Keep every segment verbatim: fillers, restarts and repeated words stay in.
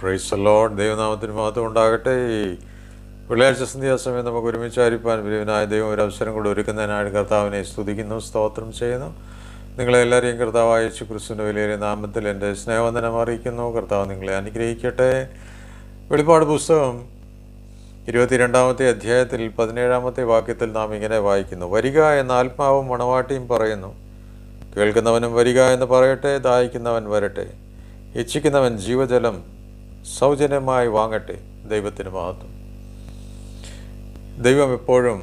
Price the Lord. ദൈവനാമത്തിന് മഹത്വം ഉണ്ടാകട്ടെ. ഈ വെള്ളിയാഴ്ച സന്ധ്യാസമയം നമുക്ക് ഒരുമിച്ചായിരിക്കാൻ വിരുവനായ ദൈവം ഒരു അവസരം കൂടി ഒരുക്കുന്നതിനായിട്ട് കർത്താവിനെ സ്തുതിക്കുന്നു, സ്തോത്രം ചെയ്യുന്നു. നിങ്ങളെല്ലാവരെയും കർത്താവായ യേശു ക്രിസ്തുവിൻ്റെ വലിയ നാമത്തിൽ എൻ്റെ സ്നേഹവന്ദനം അറിയിക്കുന്നു. കർത്താവ് നിങ്ങളെ അനുഗ്രഹിക്കട്ടെ. വെളിപ്പാട് പുസ്തകം ഇരുപത്തിരണ്ടാമത്തെ അധ്യായത്തിൽ പതിനേഴാമത്തെ വാക്യത്തിൽ നാം ഇങ്ങനെ വായിക്കുന്നു: വരിക എന്ന ആത്മാവും മണവാട്ടിയും പറയുന്നു, കേൾക്കുന്നവനും വരിക എന്ന് പറയട്ടെ, ദാഹിക്കുന്നവൻ വരട്ടെ, ഇച്ഛിക്കുന്നവൻ ജീവജലം സൗജന്യമായി വാങ്ങട്ടെ. ദൈവത്തിന് മഹത്വം. ദൈവം എപ്പോഴും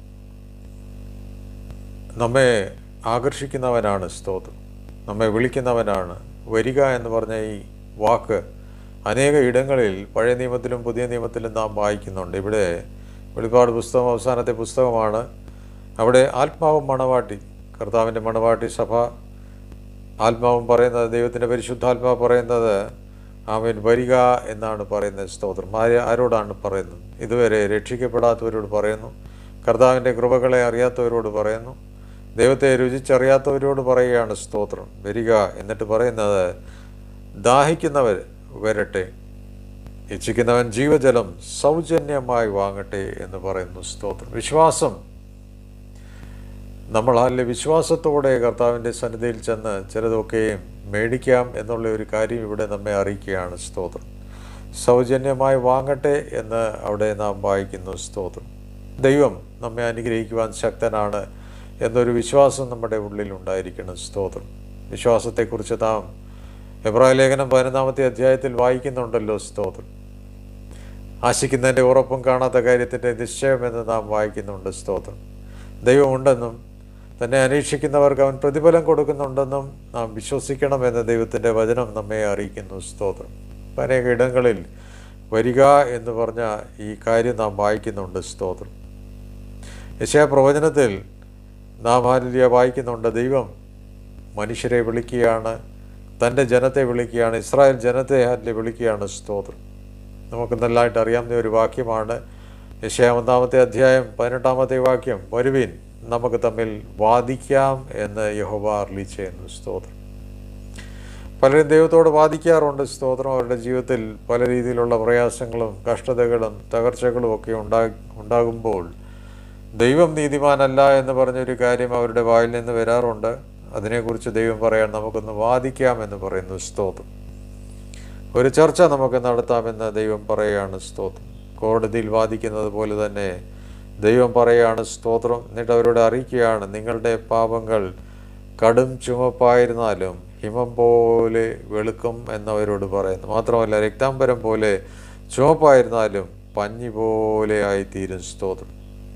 നമ്മെ ആകർഷിക്കുന്നവനാണ്. സ്തോത്രം. നമ്മെ വിളിക്കുന്നവനാണ്. വരിക എന്ന് പറഞ്ഞ ഈ വാക്ക് അനേക ഇടങ്ങളിൽ പഴയ നിയമത്തിലും പുതിയ നിയമത്തിലും നാം വായിക്കുന്നുണ്ട്. ഇവിടെ വെളിപ്പാട് പുസ്തകം അവസാനത്തെ പുസ്തകമാണ്. അവിടെ ആത്മാവും മണവാട്ടി, കർത്താവിൻ്റെ മണവാട്ടി സഭ, ആത്മാവും പറയുന്നത്, ദൈവത്തിൻ്റെ പരിശുദ്ധാത്മാവ് പറയുന്നത് ആമേൻ വരിക എന്നാണ് പറയുന്നത്. സ്തോത്രം. ആര് ആരോടാണ് പറയുന്നത്? ഇതുവരെ രക്ഷിക്കപ്പെടാത്തവരോട് പറയുന്നു, കർത്താവിൻ്റെ കൃപകളെ അറിയാത്തവരോട് പറയുന്നു, ദൈവത്തെ രുചിച്ചറിയാത്തവരോട് പറയുകയാണ്. സ്തോത്രം. വരിക. എന്നിട്ട് പറയുന്നത് ദാഹിക്കുന്നവർ വരട്ടെ, ഇച്ഛിക്കുന്നവൻ ജീവജലം സൗജന്യമായി വാങ്ങട്ടെ എന്ന് പറയുന്നു. സ്തോത്രം. വിശ്വാസം. നമ്മൾ അതിലെ വിശ്വാസത്തോടെ കർത്താവിൻ്റെ സന്നിധിയിൽ ചെന്ന് ചിലതൊക്കെയും മേടിക്കാം എന്നുള്ള ഒരു കാര്യം ഇവിടെ നമ്മെ അറിയിക്കുകയാണ്. സ്തോത്രം. സൗജന്യമായി വാങ്ങട്ടെ എന്ന് അവിടെ നാം വായിക്കുന്നു. സ്തോത്രം. ദൈവം നമ്മെ അനുഗ്രഹിക്കുവാൻ ശക്തനാണ് എന്നൊരു വിശ്വാസം നമ്മുടെ ഉള്ളിൽ ഉണ്ടായിരിക്കണം. സ്തോത്രം. വിശ്വാസത്തെക്കുറിച്ച് നാം എബ്രായ ലേഖനം പതിനൊന്നാമത്തെ അധ്യായത്തിൽ വായിക്കുന്നുണ്ടല്ലോ. സ്തോത്രം. ആശിക്കുന്നതിൻ്റെ ഉറപ്പും കാണാത്ത കാര്യത്തിൻ്റെ നിശ്ചയമെന്ന് നാം വായിക്കുന്നുണ്ട്. സ്തോത്രം. ദൈവമുണ്ടെന്നും തന്നെ അന്വേഷിക്കുന്നവർക്ക് അവൻ പ്രതിഫലം കൊടുക്കുന്നുണ്ടെന്നും നാം വിശ്വസിക്കണമെന്ന് ദൈവത്തിൻ്റെ വചനം നമ്മെ അറിയിക്കുന്നു. സ്തോത്രം. അനേക ഇടങ്ങളിൽ വരിക എന്ന് പറഞ്ഞ ഈ കാര്യം നാം വായിക്കുന്നുണ്ട്. സ്തോത്രം. യെശയ്യാ പ്രവചനത്തിൽ നാം ഹല്ലേലൂയ വായിക്കുന്നുണ്ട്. ദൈവം മനുഷ്യരെ വിളിക്കുകയാണ്, തൻ്റെ ജനത്തെ വിളിക്കുകയാണ്, ഇസ്രായേൽ ജനത്തെ ഹല്ലേലൂയ വിളിക്കുകയാണ്. സ്തോത്രം. നമുക്ക് നല്ലതായിട്ട് അറിയാവുന്ന ഒരു വാക്യമാണ്. യെശയ്യാ ഒന്നാമത്തെ അധ്യായം പതിനെട്ടാമത്തെ വാക്യം: വരുവിൻ, നമുക്ക് തമ്മിൽ വാദിക്കാം എന്ന് യഹോവ അരുളി ചെയ്യുന്നു. സ്തോത്രം. പലരും ദൈവത്തോട് വാദിക്കാറുണ്ട്. സ്തോത്രം. അവരുടെ ജീവിതത്തിൽ പല രീതിയിലുള്ള പ്രയാസങ്ങളും കഷ്ടതകളും തകർച്ചകളും ഒക്കെ ഉണ്ടാ ഉണ്ടാകുമ്പോൾ ദൈവം നീതിമാനല്ല എന്ന് പറഞ്ഞൊരു കാര്യം അവരുടെ വായിൽ നിന്ന് വരാറുണ്ട്. അതിനെക്കുറിച്ച് ദൈവം പറയാൻ നമുക്കൊന്ന് വാദിക്കാമെന്ന് പറയുന്നു. സ്തോത്രം. ഒരു ചർച്ച നമുക്ക് നടത്താമെന്ന് ദൈവം പറയുകയാണ്. സ്തോത്രം. കോടതിയിൽ വാദിക്കുന്നത് പോലെ തന്നെ ദൈവം പറയുകയാണ്. സ്തോത്രം. എന്നിട്ട് അവരോട് അറിയിക്കുകയാണ്, നിങ്ങളുടെ പാപങ്ങൾ കടും ചുമപ്പായിരുന്നാലും ഹിമം പോലെ വെളുക്കും എന്നവരോട് പറയുന്നു. മാത്രമല്ല, രക്താംബരം പോലെ ചുവപ്പായിരുന്നാലും പഞ്ഞി പോലെ ആയിത്തീരും. സ്തോത്രം.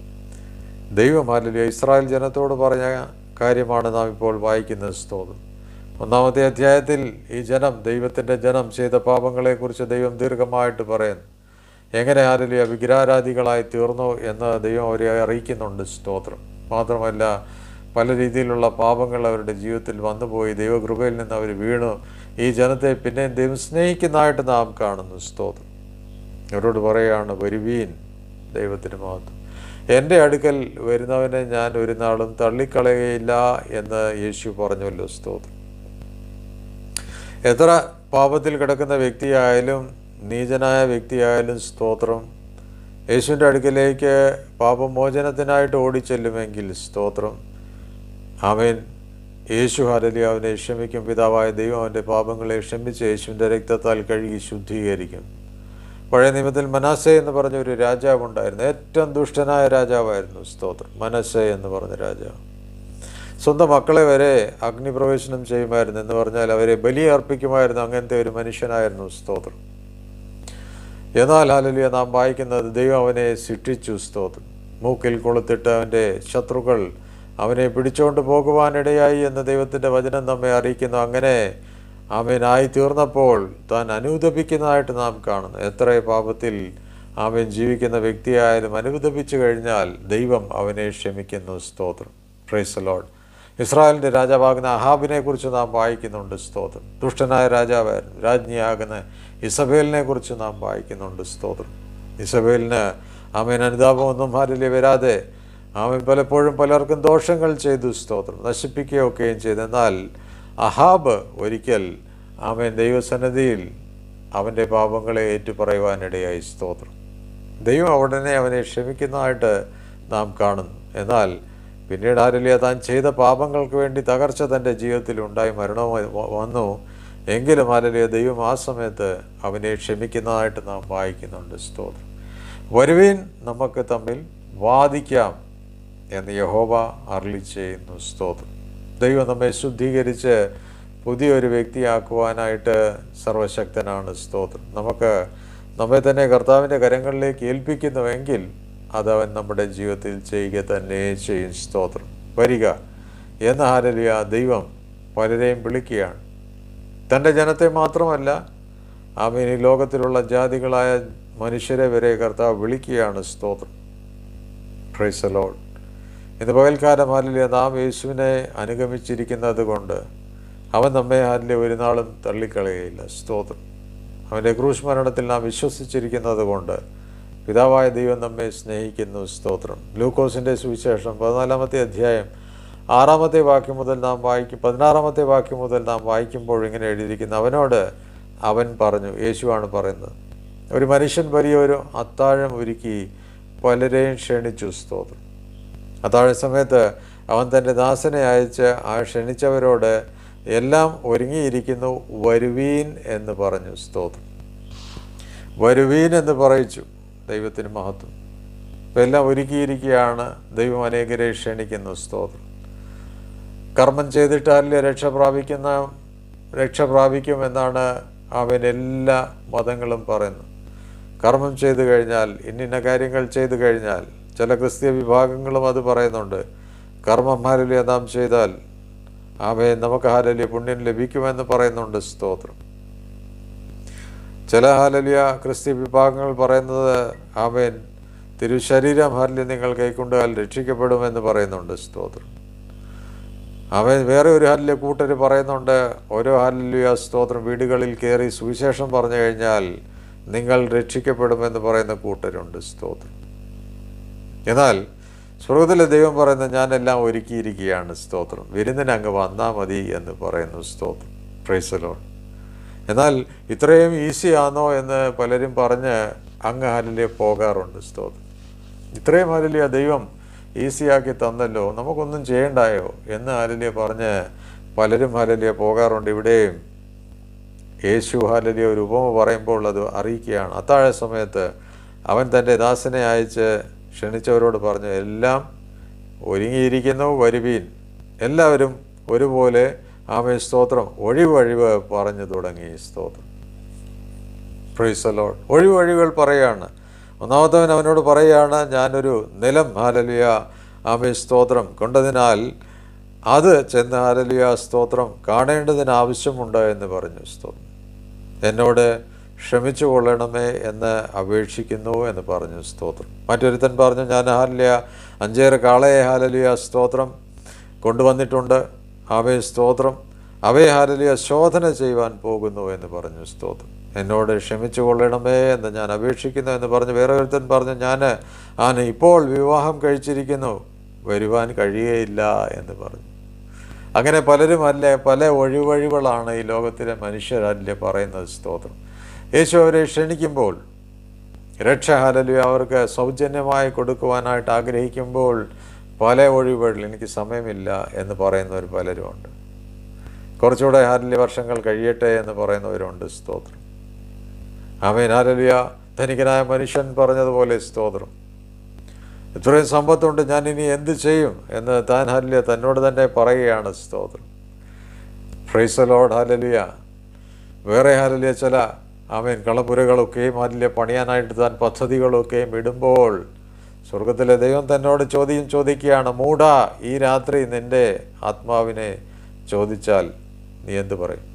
ദൈവം ഹല്ലേലൂയ ഇസ്രായേൽ ജനത്തോട് പറഞ്ഞ കാര്യമാണ് നാം ഇപ്പോൾ വായിക്കുന്നത്. സ്തോത്രം. ഒന്നാമത്തെ അധ്യായത്തിൽ ഈ ജനം, ദൈവത്തിൻ്റെ ജനം ചെയ്ത പാപങ്ങളെക്കുറിച്ച് ദൈവം ദീർഘമായിട്ട് പറയുന്നു. എങ്ങനെ ഹല്ലേലൂയ വിഗ്രഹാരാധികളായി തീർന്നു എന്ന് ദൈവം അവരെ അറിയിക്കുന്നുണ്ട്. സ്തോത്രം. മാത്രമല്ല, പല രീതിയിലുള്ള പാപങ്ങൾ അവരുടെ ജീവിതത്തിൽ വന്നുപോയി. ദൈവകൃപയിൽ നിന്ന് അവർ വീണു. ഈ ജനത്തെ പിന്നെയും ദൈവം സ്നേഹിക്കുന്നതായിട്ട് നാം കാണുന്നു. സ്തോത്രം. അവരോട് പറയുകയാണ്, വരുവീൻ. ദൈവത്തിന് മഹത്വം. എൻ്റെ അടുക്കൽ വരുന്നവനെ ഞാൻ ഒരു നാളും തള്ളിക്കളയുകയില്ല എന്ന് യേശു പറഞ്ഞല്ലോ. സ്തോത്രം. എത്ര പാപത്തിൽ കിടക്കുന്ന വ്യക്തിയായാലും നീചനായ വ്യക്തിയായാലും സ്തോത്രം, യേശുവിൻ്റെ അടുക്കലേക്ക് പാപമോചനത്തിനായിട്ട് ഓടിച്ചെല്ലുമെങ്കിൽ സ്തോത്രം, ആമേൻ, യേശു ഹല്ലേലൂയ അവനെ ക്ഷമിക്കും. പിതാവായ ദൈവം അവൻ്റെ പാപങ്ങളെ ക്ഷമിച്ച് യേശുവിൻ്റെ രക്തത്താൽ കഴുകി ശുദ്ധീകരിക്കും. പഴയ നിയമത്തിൽ മനസ്സെ എന്ന് പറഞ്ഞ ഒരു രാജാവുണ്ടായിരുന്നു. ഏറ്റവും ദുഷ്ടനായ രാജാവായിരുന്നു. സ്തോത്രം. മനസ്സെ എന്ന് പറഞ്ഞ രാജാവ് സ്വന്തം മക്കളെ വരെ അഗ്നിപ്രവേശനം ചെയ്യുമായിരുന്നു. എന്ന് പറഞ്ഞാൽ അവരെ ബലി അർപ്പിക്കുമായിരുന്നു. അങ്ങനത്തെ ഒരു മനുഷ്യനായിരുന്നു. സ്തോത്രം. എന്നാൽ ഹല്ലേലൂയ നാം വായിക്കുന്നത് ദൈവം അവനെ ശിക്ഷിച്ചു. സ്തോത്രം. മൂക്കിൽ കൊളുത്തിട്ട് അവൻ്റെ ശത്രുക്കൾ അവനെ പിടിച്ചുകൊണ്ട് പോകുവാനിടയായി എന്ന് ദൈവത്തിൻ്റെ വചനം നമ്മെ അറിയിക്കുന്നു. അങ്ങനെ ആമേനായി തീർന്നപ്പോൾ താൻ അനുദപിക്കുന്നതായിട്ട് നാം കാണുന്നു. എത്ര പാപത്തിൽ ആമേൻ ജീവിക്കുന്ന വ്യക്തിയായാലും അനുദപിച്ചു കഴിഞ്ഞാൽ ദൈവം അവനെ ക്ഷമിക്കുന്നു. സ്തോത്രം. Praise the lord. ഇസ്രായേലിൻ്റെ രാജാവാകുന്ന അഹാബിനെ കുറിച്ച് നാം വായിക്കുന്നുണ്ട്. സ്തോത്രം. ദുഷ്ടനായ രാജാവായിരുന്നു. രാജ്ഞിയാകുന്ന ഇസബേലിനെ കുറിച്ച് നാം വായിക്കുന്നുണ്ട്. സ്തോത്രം. ഇസബേലിന് ആമേൻ അനുതാപമൊന്നും ഹല്ലേലൂയ വരാതെ ആമേൻ പലപ്പോഴും പലർക്കും ദോഷങ്ങൾ ചെയ്തു. സ്തോത്രം. നശിപ്പിക്കുകയൊക്കെയും ചെയ്തു. എന്നാൽ അഹാബ് ഒരിക്കൽ ആമേൻ ദൈവസന്നിധിയിൽ അവൻ്റെ പാപങ്ങളെ ഏറ്റുപറയുവാനിടയായി. സ്തോത്രം. ദൈവം ഉടനെ അവനെ ക്ഷമിക്കുന്നതായിട്ട് നാം കാണുന്നു. എന്നാൽ പിന്നീട് ഹാലലുയ താൻ ചെയ്ത പാപങ്ങൾക്ക് വേണ്ടി തകർച്ച തൻ്റെ ജീവിതത്തിൽ ഉണ്ടായി മരണവും വന്നു. എങ്കിലും ഹാലലുയ ദൈവം ആ സമയത്ത് അവനെ ക്ഷമിക്കുന്നതായിട്ട് നാം വായിക്കുന്നുണ്ട്. സ്തോത്രം. വരുവീൻ നമുക്ക് തമ്മിൽ വാദിക്കാം എന്ന് യഹോവ അരുളി ചെയ്യുന്നു. സ്തോത്രം. ദൈവം നമ്മെ ശുദ്ധീകരിച്ച് പുതിയൊരു വ്യക്തിയാക്കുവാനായിട്ട് സർവശക്തനാണ്. സ്തോത്രം. നമുക്ക് നമ്മെ തന്നെ കർത്താവിൻ്റെ കരങ്ങളിലേക്ക് ഏൽപ്പിക്കുന്നുവെങ്കിൽ അതവൻ നമ്മുടെ ജീവിതത്തിൽ ചെയ്യുക തന്നെ ചെയ്യും. സ്തോത്രം. വരിക എന്ന ഹാലലുയ ദൈവം പലരെയും വിളിക്കുകയാണ്. തൻ്റെ ജനത്തെ മാത്രമല്ല, ആമേൻ, ഈ ലോകത്തിലുള്ള ജാതികളായ മനുഷ്യരെ വരെ കർത്താവ് വിളിക്കുകയാണ്. സ്തോത്രം. Praise the lord. ഇന്ന് പകൽക്കാലം ഹാലലുയ നാം യേശുവിനെ അനുഗമിച്ചിരിക്കുന്നത് കൊണ്ട് അവൻ നമ്മെ ഹാലലുയ ഒരു നാളും തള്ളിക്കളയുകയില്ല. സ്തോത്രം. അവൻ്റെ ക്രൂശ് മരണത്തിൽ നാം വിശ്വസിച്ചിരിക്കുന്നത് കൊണ്ട് പിതാവായ ദൈവം നമ്മെ സ്നേഹിക്കുന്നു. സ്തോത്രം. ലൂക്കോസിൻ്റെ സുവിശേഷം പതിനാലാമത്തെ അധ്യായം ആറാമത്തെ വാക്യം മുതൽ നാം വായിക്കും പതിനാറാമത്തെ വാക്യം മുതൽ നാം വായിക്കുമ്പോൾ ഇങ്ങനെ എഴുതിയിരിക്കുന്നു. അവനോട് അവൻ പറഞ്ഞു, യേശുവാണ് പറയുന്നത്, ഒരു മനുഷ്യൻ വലിയൊരു അത്താഴം ഒരുക്കി പലരെയും ക്ഷണിച്ചു. സ്തോത്രം. അത്താഴ സമയത്ത് അവൻ തൻ്റെ ദാസനെ അയച്ച് ആ ക്ഷണിച്ചവരോട് എല്ലാം ഒരുങ്ങിയിരിക്കുന്നു, വരുവീൻ എന്ന് പറഞ്ഞു. സ്തോത്രം. വരുവീൻ എന്ന് പറയിച്ചു. ദൈവത്തിന് മഹത്വം. ഇപ്പം എല്ലാം ഒരുക്കിയിരിക്കുകയാണ്. ദൈവം അനേകരെ ക്ഷണിക്കുന്നു. സ്തോത്രം. കർമ്മം ചെയ്തിട്ടാലേ രക്ഷ പ്രാപിക്കുന്ന രക്ഷ പ്രാപിക്കുമെന്നാണ് അവൻ എല്ലാ മതങ്ങളും പറയുന്നത്. കർമ്മം ചെയ്തു കഴിഞ്ഞാൽ, ഇന്നിന്ന കാര്യങ്ങൾ ചെയ്തു കഴിഞ്ഞാൽ, ചില ക്രിസ്തീയ വിഭാഗങ്ങളും അത് പറയുന്നുണ്ട്. കർമ്മം ഹാലലുയ നാം ചെയ്താൽ അവൻ നമുക്ക് ഹാലലുയ പുണ്യം ലഭിക്കുമെന്ന് പറയുന്നുണ്ട്. സ്തോത്രം. ചില ഹാലലുയ ക്രിസ്തീയ വിഭാഗങ്ങൾ പറയുന്നത് അവൻ തിരുശരീരം ഹാലലുയ നിങ്ങൾ കൈക്കൊണ്ടാൽ രക്ഷിക്കപ്പെടുമെന്ന് പറയുന്നുണ്ട്. സ്തോത്രം. അവൻ വേറെ ഒരു ഹാലലുയ കൂട്ടർ പറയുന്നുണ്ട്, ഓരോ ഹാലലുയ സ്തോത്രം വീടുകളിൽ കയറി സുവിശേഷം പറഞ്ഞു കഴിഞ്ഞാൽ നിങ്ങൾ രക്ഷിക്കപ്പെടുമെന്ന് പറയുന്ന കൂട്ടരുണ്ട്. സ്തോത്രം. എന്നാൽ സ്വർഗ്ഗത്തിലെ ദൈവം പറയുന്നത് ഞാനെല്ലാം ഒരുക്കിയിരിക്കുകയാണ്. സ്തോത്രം. വിരുന്നിന് അങ്ങ് വന്നാൽ മതി എന്ന് പറയുന്നു. സ്തോത്രം. Praise the lord. എന്നാൽ ഇത്രയും ഈസി ആണോ എന്ന് പലരും പറഞ്ഞ് അങ്ങ് ഹാലലുയ പോകാറുണ്ട്. സ്തോത്രം. ഇത്രയും ഹാലലുയ ദൈവം ഈസിയാക്കി തന്നല്ലോ, നമുക്കൊന്നും ചെയ്യണ്ടായോ എന്ന് ഹാലലുയ പറഞ്ഞ് പലരും ഹാലലുയ പോകാറുണ്ട്. ഇവിടെയും യേശു ഹാലലുയ ഒരു ഉപമ പറയുമ്പോൾ അത് അറിയിക്കുകയാണ്. അത്താഴ സമയത്ത് അവൻ തൻ്റെ ദാസനെ അയച്ച് ക്ഷണിച്ചവരോട് പറഞ്ഞു, എല്ലാം ഒരുങ്ങിയിരിക്കുന്നു, വരുവീൻ. എല്ലാവരും ഒരുപോലെ ആമേൻ സ്തോത്രം ഒഴിവ് ഒഴിവ് പറഞ്ഞു തുടങ്ങി. സ്തോത്രം. Praise the lord. ഒഴിവ് ഒഴിവുകൾ പറയുകയാണ്. ഒന്നാമത്തവൻ അവനോട് പറയുകയാണ്, ഞാനൊരു നിലം ഹാലലുയ ആമേൻ സ്തോത്രം കൊണ്ടതിനാൽ അത് ചെന്ന് ഹാലലുയ സ്തോത്രം കാണേണ്ടതിന് ആവശ്യമുണ്ട് എന്ന് പറഞ്ഞു. സ്തോത്രം. എന്നോട് ക്ഷമിച്ചു കൊള്ളണമേ എന്ന് അപേക്ഷിക്കുന്നു എന്ന് പറഞ്ഞു. സ്തോത്രം. മറ്റൊരുത്തൻ പറഞ്ഞു, ഞാൻ ഹാലലുയ അഞ്ചേറ് കാളയെ ഹാലലുയ സ്തോത്രം കൊണ്ടുവന്നിട്ടുണ്ട്, അവയെ സ്തോത്രം അവയെ ഹാലലുയ ശോധന ചെയ്യുവാൻ പോകുന്നു എന്ന് പറഞ്ഞു. സ്തോത്രം. എന്നോട് ക്ഷമിച്ചു കൊള്ളണമേ എന്ന് ഞാൻ അപേക്ഷിക്കുന്നു എന്ന് പറഞ്ഞു. വേറെ ഒരുത്തൻ പറഞ്ഞു, ഞാൻ ആന ഇപ്പോൾ വിവാഹം കഴിച്ചിരിക്കുന്നു, വരുവാൻ കഴിയുകയില്ല എന്ന് പറഞ്ഞു. അങ്ങനെ പലരും അല്ലേ പല ഒഴിവഴിവുകളാണ് ഈ ലോകത്തിലെ മനുഷ്യരല്ലേ പറയുന്നത്. സ്തോത്രം. യേശു അവരെ ക്ഷണിക്കുമ്പോൾ, രക്ഷ ഹാലലുയ അവർക്ക് സൗജന്യമായി കൊടുക്കുവാനായിട്ട് ആഗ്രഹിക്കുമ്പോൾ പല ഒഴിവുകൾ, എനിക്ക് സമയമില്ല എന്ന് പറയുന്നവർ പലരുമുണ്ട്. കുറച്ചുകൂടെ ഹാലലുയ വർഷങ്ങൾ കഴിയട്ടെ എന്ന് പറയുന്നവരുണ്ട്. സ്തോത്രം. ആമേൻ. ഹാലലുയ ധനികനായ മനുഷ്യൻ പറഞ്ഞതുപോലെ സ്തോത്രം, ഇത്രയും സമ്പത്തുണ്ട്, ഞാൻ ഇനി എന്ത് ചെയ്യും എന്ന് താൻ ഹാലലുയ തന്നോട് തന്നെ പറയുകയാണ്. സ്തോത്രം. Praise the lord. ഹാലലുയ. വേറെ ഹാലലുയ ചില ആമേൻ കളപ്പുരകളൊക്കെയും ഹാലലുയ പണിയാനായിട്ട് താൻ പദ്ധതികളൊക്കെയും ഇടുമ്പോൾ സ്വർഗത്തിലെ ദൈവം തന്നോട് ചോദ്യം ചോദിക്കുകയാണ്, മൂടാ, ഈ രാത്രി നിൻ്റെ ആത്മാവിനെ ചോദിച്ചാൽ നീ എന്ത് പറയും?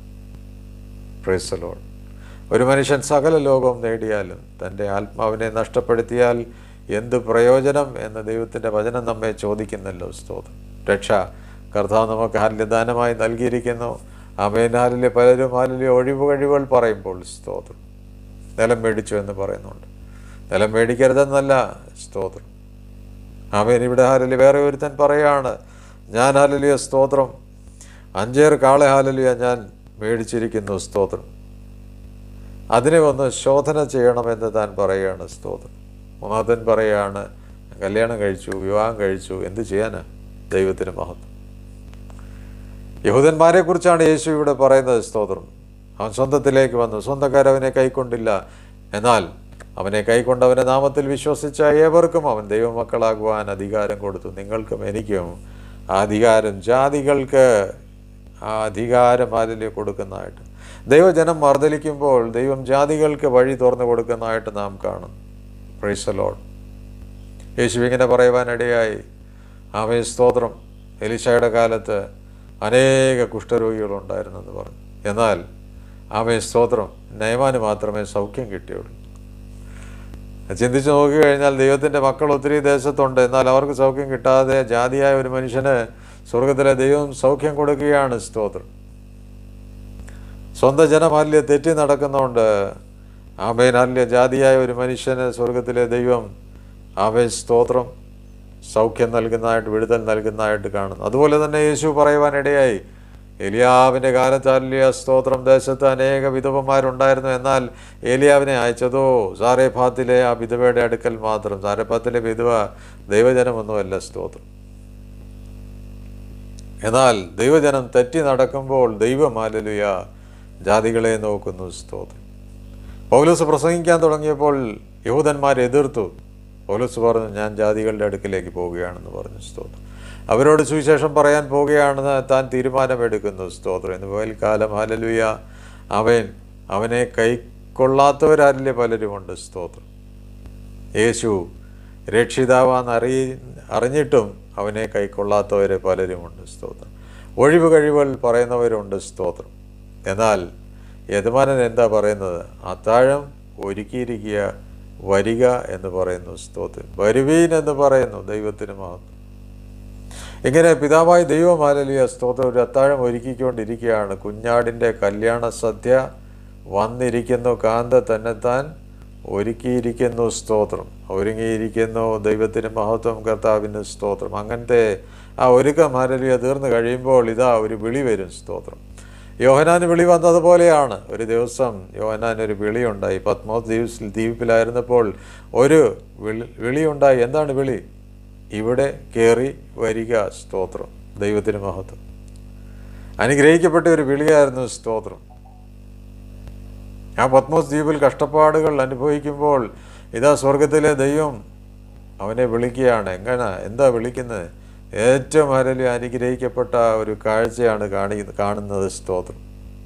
Praise the lord. ഒരു മനുഷ്യൻ സകല ലോകവും നേടിയാലും തൻ്റെ ആത്മാവിനെ നഷ്ടപ്പെടുത്തിയാൽ എന്ത് പ്രയോജനം എന്ന് ദൈവത്തിൻ്റെ വചനം നമ്മെ ചോദിക്കുന്നല്ലോ. സ്തോത്രം. രക്ഷ കർത്താവ് നമുക്ക് ഹാല്യദാനമായി നൽകിയിരിക്കുന്നു. ആമേൻ. ഹാലലുയ. പലരും ഹാലലുയ ഒഴിവ് കഴിവുകൾ പറയുമ്പോൾ സ്തോത്രം, നിലം മേടിച്ചു എന്ന് പറയുന്നുണ്ട്. നിലം മേടിക്കരുതെന്നല്ല. സ്തോത്രം. ആമേൻ. ഇവിടെ ഹാലലുയ വേറെ ഒരുത്തൻ പറയാണ്, ഞാൻ ഹാലലുയ സ്തോത്രം അഞ്ചേറ് കാളെ ഹാലലുയ ഞാൻ മേടിച്ചിരിക്കുന്നു. സ്തോത്രം. അതിനെ ഒന്ന് ശോധന ചെയ്യണമെന്ന് താൻ പറയുകയാണ്. സ്തോത്രം. മൂന്നാമത്തൻ പറയുകയാണ്, കല്യാണം കഴിച്ചു, വിവാഹം കഴിച്ചു, എന്ത് ചെയ്യാനാ? ദൈവത്തിന് മഹത്വം. യഹൂദന്മാരെ കുറിച്ചാണ് യേശു ഇവിടെ പറയുന്നത്. സ്തോത്രം. അവൻ സ്വന്തത്തിലേക്ക് വന്നു, സ്വന്തക്കാരവനെ കൈക്കൊണ്ടില്ല. എന്നാൽ അവനെ കൈക്കൊണ്ടവൻ്റെ നാമത്തിൽ വിശ്വസിച്ച ഏവർക്കും അവൻ ദൈവമക്കളാകുവാൻ അധികാരം കൊടുത്തു. നിങ്ങൾക്കും എനിക്കും ആ അധികാരം, ജാതികൾക്ക് ആ അധികാരം അതിൽ കൊടുക്കുന്നതായിട്ട് ദൈവജനം മർദ്ദലിക്കുമ്പോൾ ദൈവം ജാതികൾക്ക് വഴി തുറന്നു കൊടുക്കുന്നതായിട്ട് നാം കാണും. Price the Lord. യേശു ഇങ്ങനെ പറയുവാനിടയായി. ആമേൻ. സ്തോത്രം. എലീശയുടെ കാലത്ത് അനേക കുഷ്ഠരോഗികളുണ്ടായിരുന്നെന്ന് പറഞ്ഞു. എന്നാൽ ആമേൻ. സ്തോത്രം. നയമാന് മാത്രമേ സൗഖ്യം കിട്ടിയുള്ളൂ. ചിന്തിച്ച് നോക്കിക്കഴിഞ്ഞാൽ ദൈവത്തിൻ്റെ മക്കൾ ഒത്തിരി ദേശത്തുണ്ട്. എന്നാൽ അവർക്ക് സൗഖ്യം കിട്ടാതെ ജാതിയായ ഒരു മനുഷ്യന് സ്വർഗത്തിലെ ദൈവം സൗഖ്യം കൊടുക്കുകയാണ്. സ്തോത്രം. സ്വന്തം ജനമല്യ തെറ്റി നടക്കുന്നതുകൊണ്ട് ആമേൻ അല്യ ജാതിയായ ഒരു മനുഷ്യന് സ്വർഗത്തിലെ ദൈവം ആമേൻ സ്തോത്രം സൗഖ്യം നൽകുന്നതായിട്ട്, വിടുതൽ നൽകുന്നതായിട്ട് കാണുന്നു. അതുപോലെ തന്നെ യേശു പറയുവാനിടയായി, ഏലിയാവിൻ്റെ കാലത്ത് അല്യ സ്തോത്രം ദേശത്ത് അനേക വിധവന്മാരുണ്ടായിരുന്നു. എന്നാൽ ഏലിയാവിനെ അയച്ചതോ സാരേഫാത്തിലെ ആ വിധവയുടെ അടുക്കൽ മാത്രം. സാരേഫാത്തിലെ വിധവ ദൈവജനമൊന്നുമല്ല. സ്തോത്രം. എന്നാൽ ദൈവജനം തെറ്റി നടക്കുമ്പോൾ ദൈവം ഹല്ലേലൂയ ജാതികളെ നോക്കുന്നു. സ്തോത്രം. പൗലോസ് പ്രസംഗിക്കാൻ തുടങ്ങിയപ്പോൾ യഹൂദന്മാരെ എതിർത്തു. പൗലോസ് പറഞ്ഞു, ഞാൻ ജാതികളുടെ അടുക്കിലേക്ക് പോവുകയാണെന്ന് പറഞ്ഞു. സ്തോത്രം. അവരോട് സുവിശേഷം പറയാൻ പോവുകയാണെന്ന് താൻ തീരുമാനമെടുക്കുന്നു. സ്തോത്രം. എന്ന് പകൽക്കാലം ഹല്ലേലൂയ അവൻ അവനെ കൈക്കൊള്ളാത്തവരാരിലെ പലരുമുണ്ട്. സ്തോത്രം. യേശു രക്ഷിതാവാന്ന് അറിയി അറിഞ്ഞിട്ടും അവനെ കൈക്കൊള്ളാത്തവരെ പലരുമുണ്ട്. സ്തോത്രം. ഒഴിവ് കഴിവുകൾ പറയുന്നവരുണ്ട്. സ്തോത്രം. എന്നാൽ യജമാനൻ എന്താ പറയുന്നത്? അത്താഴം ഒരുക്കിയിരിക്കുക, വരിക എന്ന് പറയുന്നു. സ്തോത്രം. വരുവീൻ എന്ന് പറയുന്നു. ദൈവത്തിന് മഹത്വം. ഇങ്ങനെ പിതാവായ ദൈവം ഹല്ലേലൂയ സ്തോത്രം ഒരു അത്താഴം ഒരുക്കിക്കൊണ്ടിരിക്കുകയാണ്. കുഞ്ഞാടിൻ്റെ കല്യാണ സദ്യ വന്നിരിക്കുന്നു. കാന്ത തന്നെത്താൻ ഒരുക്കിയിരിക്കുന്നു. സ്തോത്രം. ഒരുങ്ങിയിരിക്കുന്നു. ദൈവത്തിന് മഹത്വം. കർത്താവിന് സ്തോത്രം. അങ്ങനത്തെ ആ ഒരുക്കം ഹല്ലേലൂയ തീർന്നു കഴിയുമ്പോൾ ഇതാ ഒരു വിളി വരും. സ്തോത്രം. യോഹന്നാന് വിളി വന്നതുപോലെയാണ്. ഒരു ദിവസം യോഹന്നാന് ഒരു വിളിയുണ്ടായി. പത്മോസ് ദ്വീപ് ദ്വീപിലായിരുന്നപ്പോൾ ഒരു വിളി വിളിയുണ്ടായി. എന്താണ് വിളി? ഇവിടെ കയറി വരിക. സ്തോത്രം. ദൈവത്തിന് മഹത്വം. അനുഗ്രഹിക്കപ്പെട്ട ഒരു വിളിയായിരുന്നു. സ്തോത്രം. ആ പത്മോസ് ദ്വീപിൽ കഷ്ടപ്പാടുകൾ അനുഭവിക്കുമ്പോൾ ഇതാ സ്വർഗത്തിലെ ദൈവം അവനെ വിളിക്കുകയാണ്. എങ്ങനെ? എന്താ വിളിക്കുന്നത്? ഏറ്റവും ഹല്ലേലൂയ അനുഗ്രഹിക്കപ്പെട്ട ഒരു കാഴ്ചയാണ് കാണി കാണുന്നത്. സ്തോത്രം.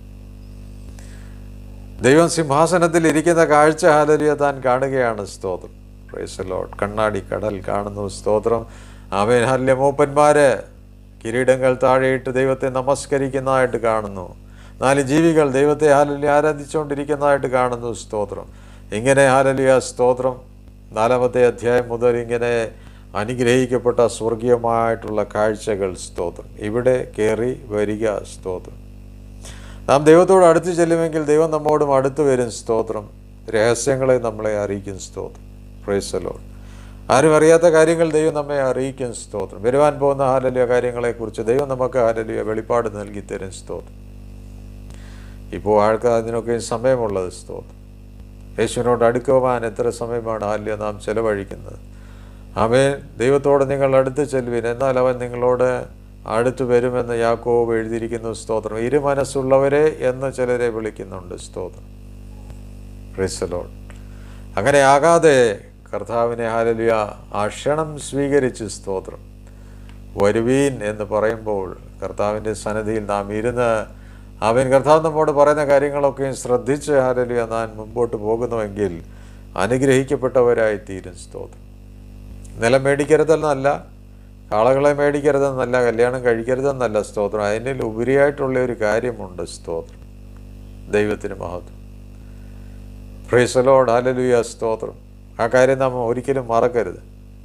ദൈവം സിംഹാസനത്തിൽ ഇരിക്കുന്ന കാഴ്ച ഹല്ലേലൂയ താൻ കാണുകയാണ്. സ്തോത്രം. Praise the lord. കണ്ണാടി കടൽ കാണുന്നു. സ്തോത്രം. ആമേൻ. ഹല്ലേലൂയ. മൂപ്പന്മാര് കിരീടങ്ങൾ താഴെയിട്ട് ദൈവത്തെ നമസ്കരിക്കുന്നതായിട്ട് കാണുന്നു. നാല് ജീവികൾ ദൈവത്തെ ഹല്ലേലൂയ ആരാധിച്ചുകൊണ്ടിരിക്കുന്നതായിട്ട് കാണുന്നു. സ്തോത്രം. ഇങ്ങനെ ഹല്ലേലൂയ സ്തോത്രം നാലാമത്തെ അധ്യായം മുതൽ ഇങ്ങനെ അനുഗ്രഹിക്കപ്പെട്ട സ്വർഗീയമായിട്ടുള്ള കാഴ്ചകൾ. സ്തോത്രം. ഇവിടെ കയറി വരിക. സ്തോത്രം. നാം ദൈവത്തോട് അടുത്ത് ചെല്ലുമെങ്കിൽ ദൈവം നമ്മോടും അടുത്ത് വരും. സ്തോത്രം. രഹസ്യങ്ങളെ നമ്മളെ അറിയിക്കും. സ്തോത്രം. Praise the lord. ആരും അറിയാത്ത കാര്യങ്ങൾ ദൈവം നമ്മെ അറിയിക്കും. സ്തോത്രം. വരുവാൻ പോകുന്ന ഹല്ലേലൂയ കാര്യങ്ങളെക്കുറിച്ച് ദൈവം നമുക്ക് ഹല്ലേലൂയ വെളിപ്പാട് നൽകി തരും. സ്തോത്രം. ഇപ്പോൾ ആൾക്കാർ അതിനൊക്കെ സമയമുള്ളത്. സ്തോത്രം. യേശുവിനോട് അടുക്കുവാൻ എത്ര സമയമാണ് ഹല്ലേലൂയ നാം ചെലവഴിക്കുന്നത്? ആമേൻ. ദൈവത്തോട് നിങ്ങൾ അടുത്ത് ചെല്ലുവിൻ, എന്നാൽ അവൻ നിങ്ങളോട് അടുത്ത് വരുമെന്ന് യാക്കോബ് എഴുതിയിരിക്കുന്നു. സ്തോത്രം. ഇരുമനസ്സുള്ളവരെ എന്ന് ചിലരെ വിളിക്കുന്നുണ്ട്. സ്തോത്രം. Praise the lord. അങ്ങനെ ആകാതെ കർത്താവിനെ ഹല്ലേലൂയ ആ ക്ഷണം സ്വീകരിച്ച് സ്തോത്രം വരുവീൻ എന്ന് പറയുമ്പോൾ കർത്താവിൻ്റെ സന്നിധിയിൽ നാം ഇരുന്ന് അവൻ കർത്താവ് നമ്മോട് പറയുന്ന കാര്യങ്ങളൊക്കെയും ശ്രദ്ധിച്ച് ഹല്ലേലൂയ നാം മുമ്പോട്ട് പോകുന്നുവെങ്കിൽ അനുഗ്രഹിക്കപ്പെട്ടവരായി തീരും. സ്തോത്രം. നിലം മേടിക്കരുതെന്നല്ല, കാളകളെ മേടിക്കരുതെന്നല്ല, കല്യാണം കഴിക്കരുതെന്നല്ല. സ്തോത്രം. അതിനിൽ ഉപരിയായിട്ടുള്ള ഒരു കാര്യമുണ്ട്. സ്തോത്രം. ദൈവത്തിന് മഹത്വം. Price the lord. ഹല്ലേലൂയ സ്തോത്രം. ആ കാര്യം നാം ഒരിക്കലും മറക്കരുത്.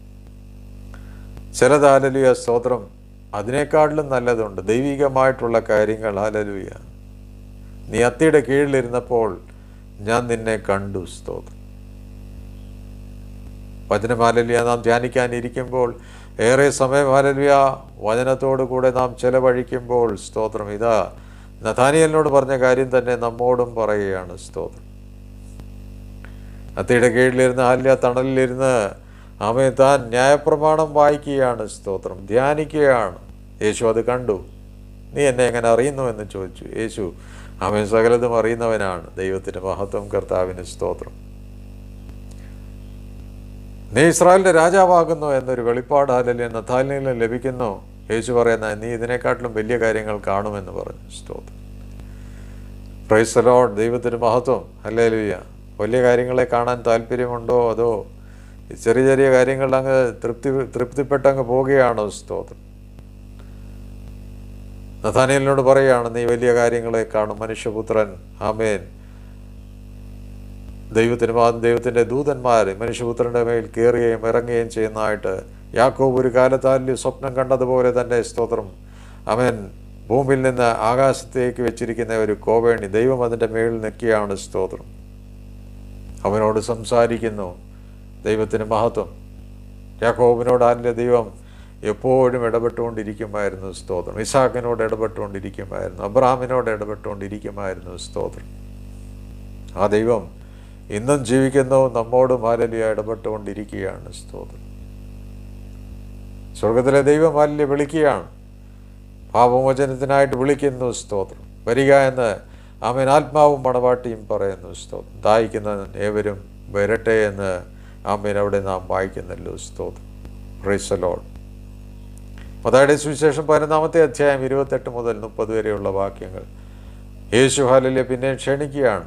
ചിലത് ഹല്ലേലൂയ സ്തോത്രം അതിനേക്കാട്ടിലും നല്ലതുണ്ട്. ദൈവികമായിട്ടുള്ള കാര്യങ്ങൾ. ഹല്ലേലൂയ. നീ അത്തിയുടെ കീഴിലിരുന്നപ്പോൾ ഞാൻ നിന്നെ കണ്ടു. സ്തോത്രം. വചനം ഹല്ലേലൂയ നാം ധ്യാനിക്കാനിരിക്കുമ്പോൾ ഏറെ സമയം ഹല്ലേലൂയ വചനത്തോടു കൂടെ നാം ചെലവഴിക്കുമ്പോൾ സ്തോത്രം ഇതാ നഥാനിയേലിനോട് പറഞ്ഞ കാര്യം തന്നെ നമ്മോടും പറയുകയാണ്. സ്തോത്രം. അത്തിയുടെ കീഴിലിരുന്ന് ആലിയ തണലിലിരുന്ന് ആമേൻ താൻ ന്യായപ്രമാണം വായിക്കുകയാണ്, സ്തോത്രം, ധ്യാനിക്കുകയാണ്. യേശു അത് കണ്ടു. നീ എന്നെ എങ്ങനെ അറിയുന്നു എന്ന് ചോദിച്ചു. യേശു ആമേൻ സകലതും അറിയുന്നവനാണ്. ദൈവത്തിൻ്റെ മഹത്വം, കർത്താവിന് സ്തോത്രം. നീ ഇസ്രായേലിൻ്റെ രാജാവാകുന്നു എന്നൊരു വെളിപ്പാട് ഹല്ലേലൂയ നഥാനിയേലിന് ലഭിക്കുന്നു. യേശു പറയുന്ന നീ ഇതിനെക്കാട്ടിലും വലിയ കാര്യങ്ങൾ കാണുമെന്ന് പറഞ്ഞു. സ്തോത്രം. Praise the lord. ദൈവത്തിൻ്റെ മഹത്വം. ഹല്ലേലൂയ. വലിയ കാര്യങ്ങളെ കാണാൻ താല്പര്യമുണ്ടോ, അതോ ചെറിയ ചെറിയ കാര്യങ്ങളിൽ അങ്ങ് തൃപ്തി തൃപ്തിപ്പെട്ടങ്ങ് പോവുകയാണോ? സ്തോത്രം. നഥാനിയേലിനോട് പറയുകയാണ്, നീ വലിയ കാര്യങ്ങളെ കാണും, മനുഷ്യപുത്രൻ ആമേൻ ദൈവത്തിന് ദൈവത്തിൻ്റെ ദൂതന്മാർ മനുഷ്യപുത്രൻ്റെ മേൽ കയറുകയും ഇറങ്ങുകയും ചെയ്യുന്നതായിട്ട് യാക്കോബ് ഒരു കാലത്താലിൽ സ്വപ്നം കണ്ടതുപോലെ തന്നെ, സ്തോത്രം, അവൻ ഭൂമിയിൽ നിന്ന് ആകാശത്തേക്ക് വെച്ചിരിക്കുന്ന ഒരു കോവേണി ദൈവം അതിൻ്റെ മേളിൽ നിൽക്കുകയാണ്. സ്തോത്രം. അവനോട് സംസാരിക്കുന്നു. ദൈവത്തിന് മഹത്വം. യാക്കോബിനോട് അതിൻ്റെ ദൈവം എപ്പോഴും ഇടപെട്ടുകൊണ്ടിരിക്കുമായിരുന്നു. സ്തോത്രം. ഇസാക്കിനോട് ഇടപെട്ടുകൊണ്ടിരിക്കുമായിരുന്നു. അബ്രഹാമിനോട് ഇടപെട്ടുകൊണ്ടിരിക്കുമായിരുന്നു. സ്തോത്രം. ആ ദൈവം ഇന്നും ജീവിക്കുന്നു, നമ്മോടും ഹല്ലേലൂയ ഇടപെട്ടുകൊണ്ടിരിക്കുകയാണ്. സ്തോത്രം. സ്വർഗത്തിലെ ദൈവം ഹല്ലേലൂയ വിളിക്കുകയാണ്, പാപമോചനത്തിനായിട്ട് വിളിക്കുന്നു. സ്തോത്രം. വരിക എന്ന് ആമേൻ ആത്മാവും മണവാട്ടിയും പറയുന്നു. സ്തോത്രം. ദാഹിക്കുന്ന ഏവരും വരട്ടെ എന്ന് ആമേൻ അവിടെ നാം വായിക്കുന്നല്ലോ. സ്തോത്രം. Praise the lord. മത്തായിയുടെ സുവിശേഷം പതിനൊന്നാമത്തെ അധ്യായം ഇരുപത്തെട്ട് മുതൽ മുപ്പത് വരെയുള്ള വാക്യങ്ങൾ. യേശു ഹല്ലേലൂയ പിന്നെ ക്ഷണിക്കുകയാണ്,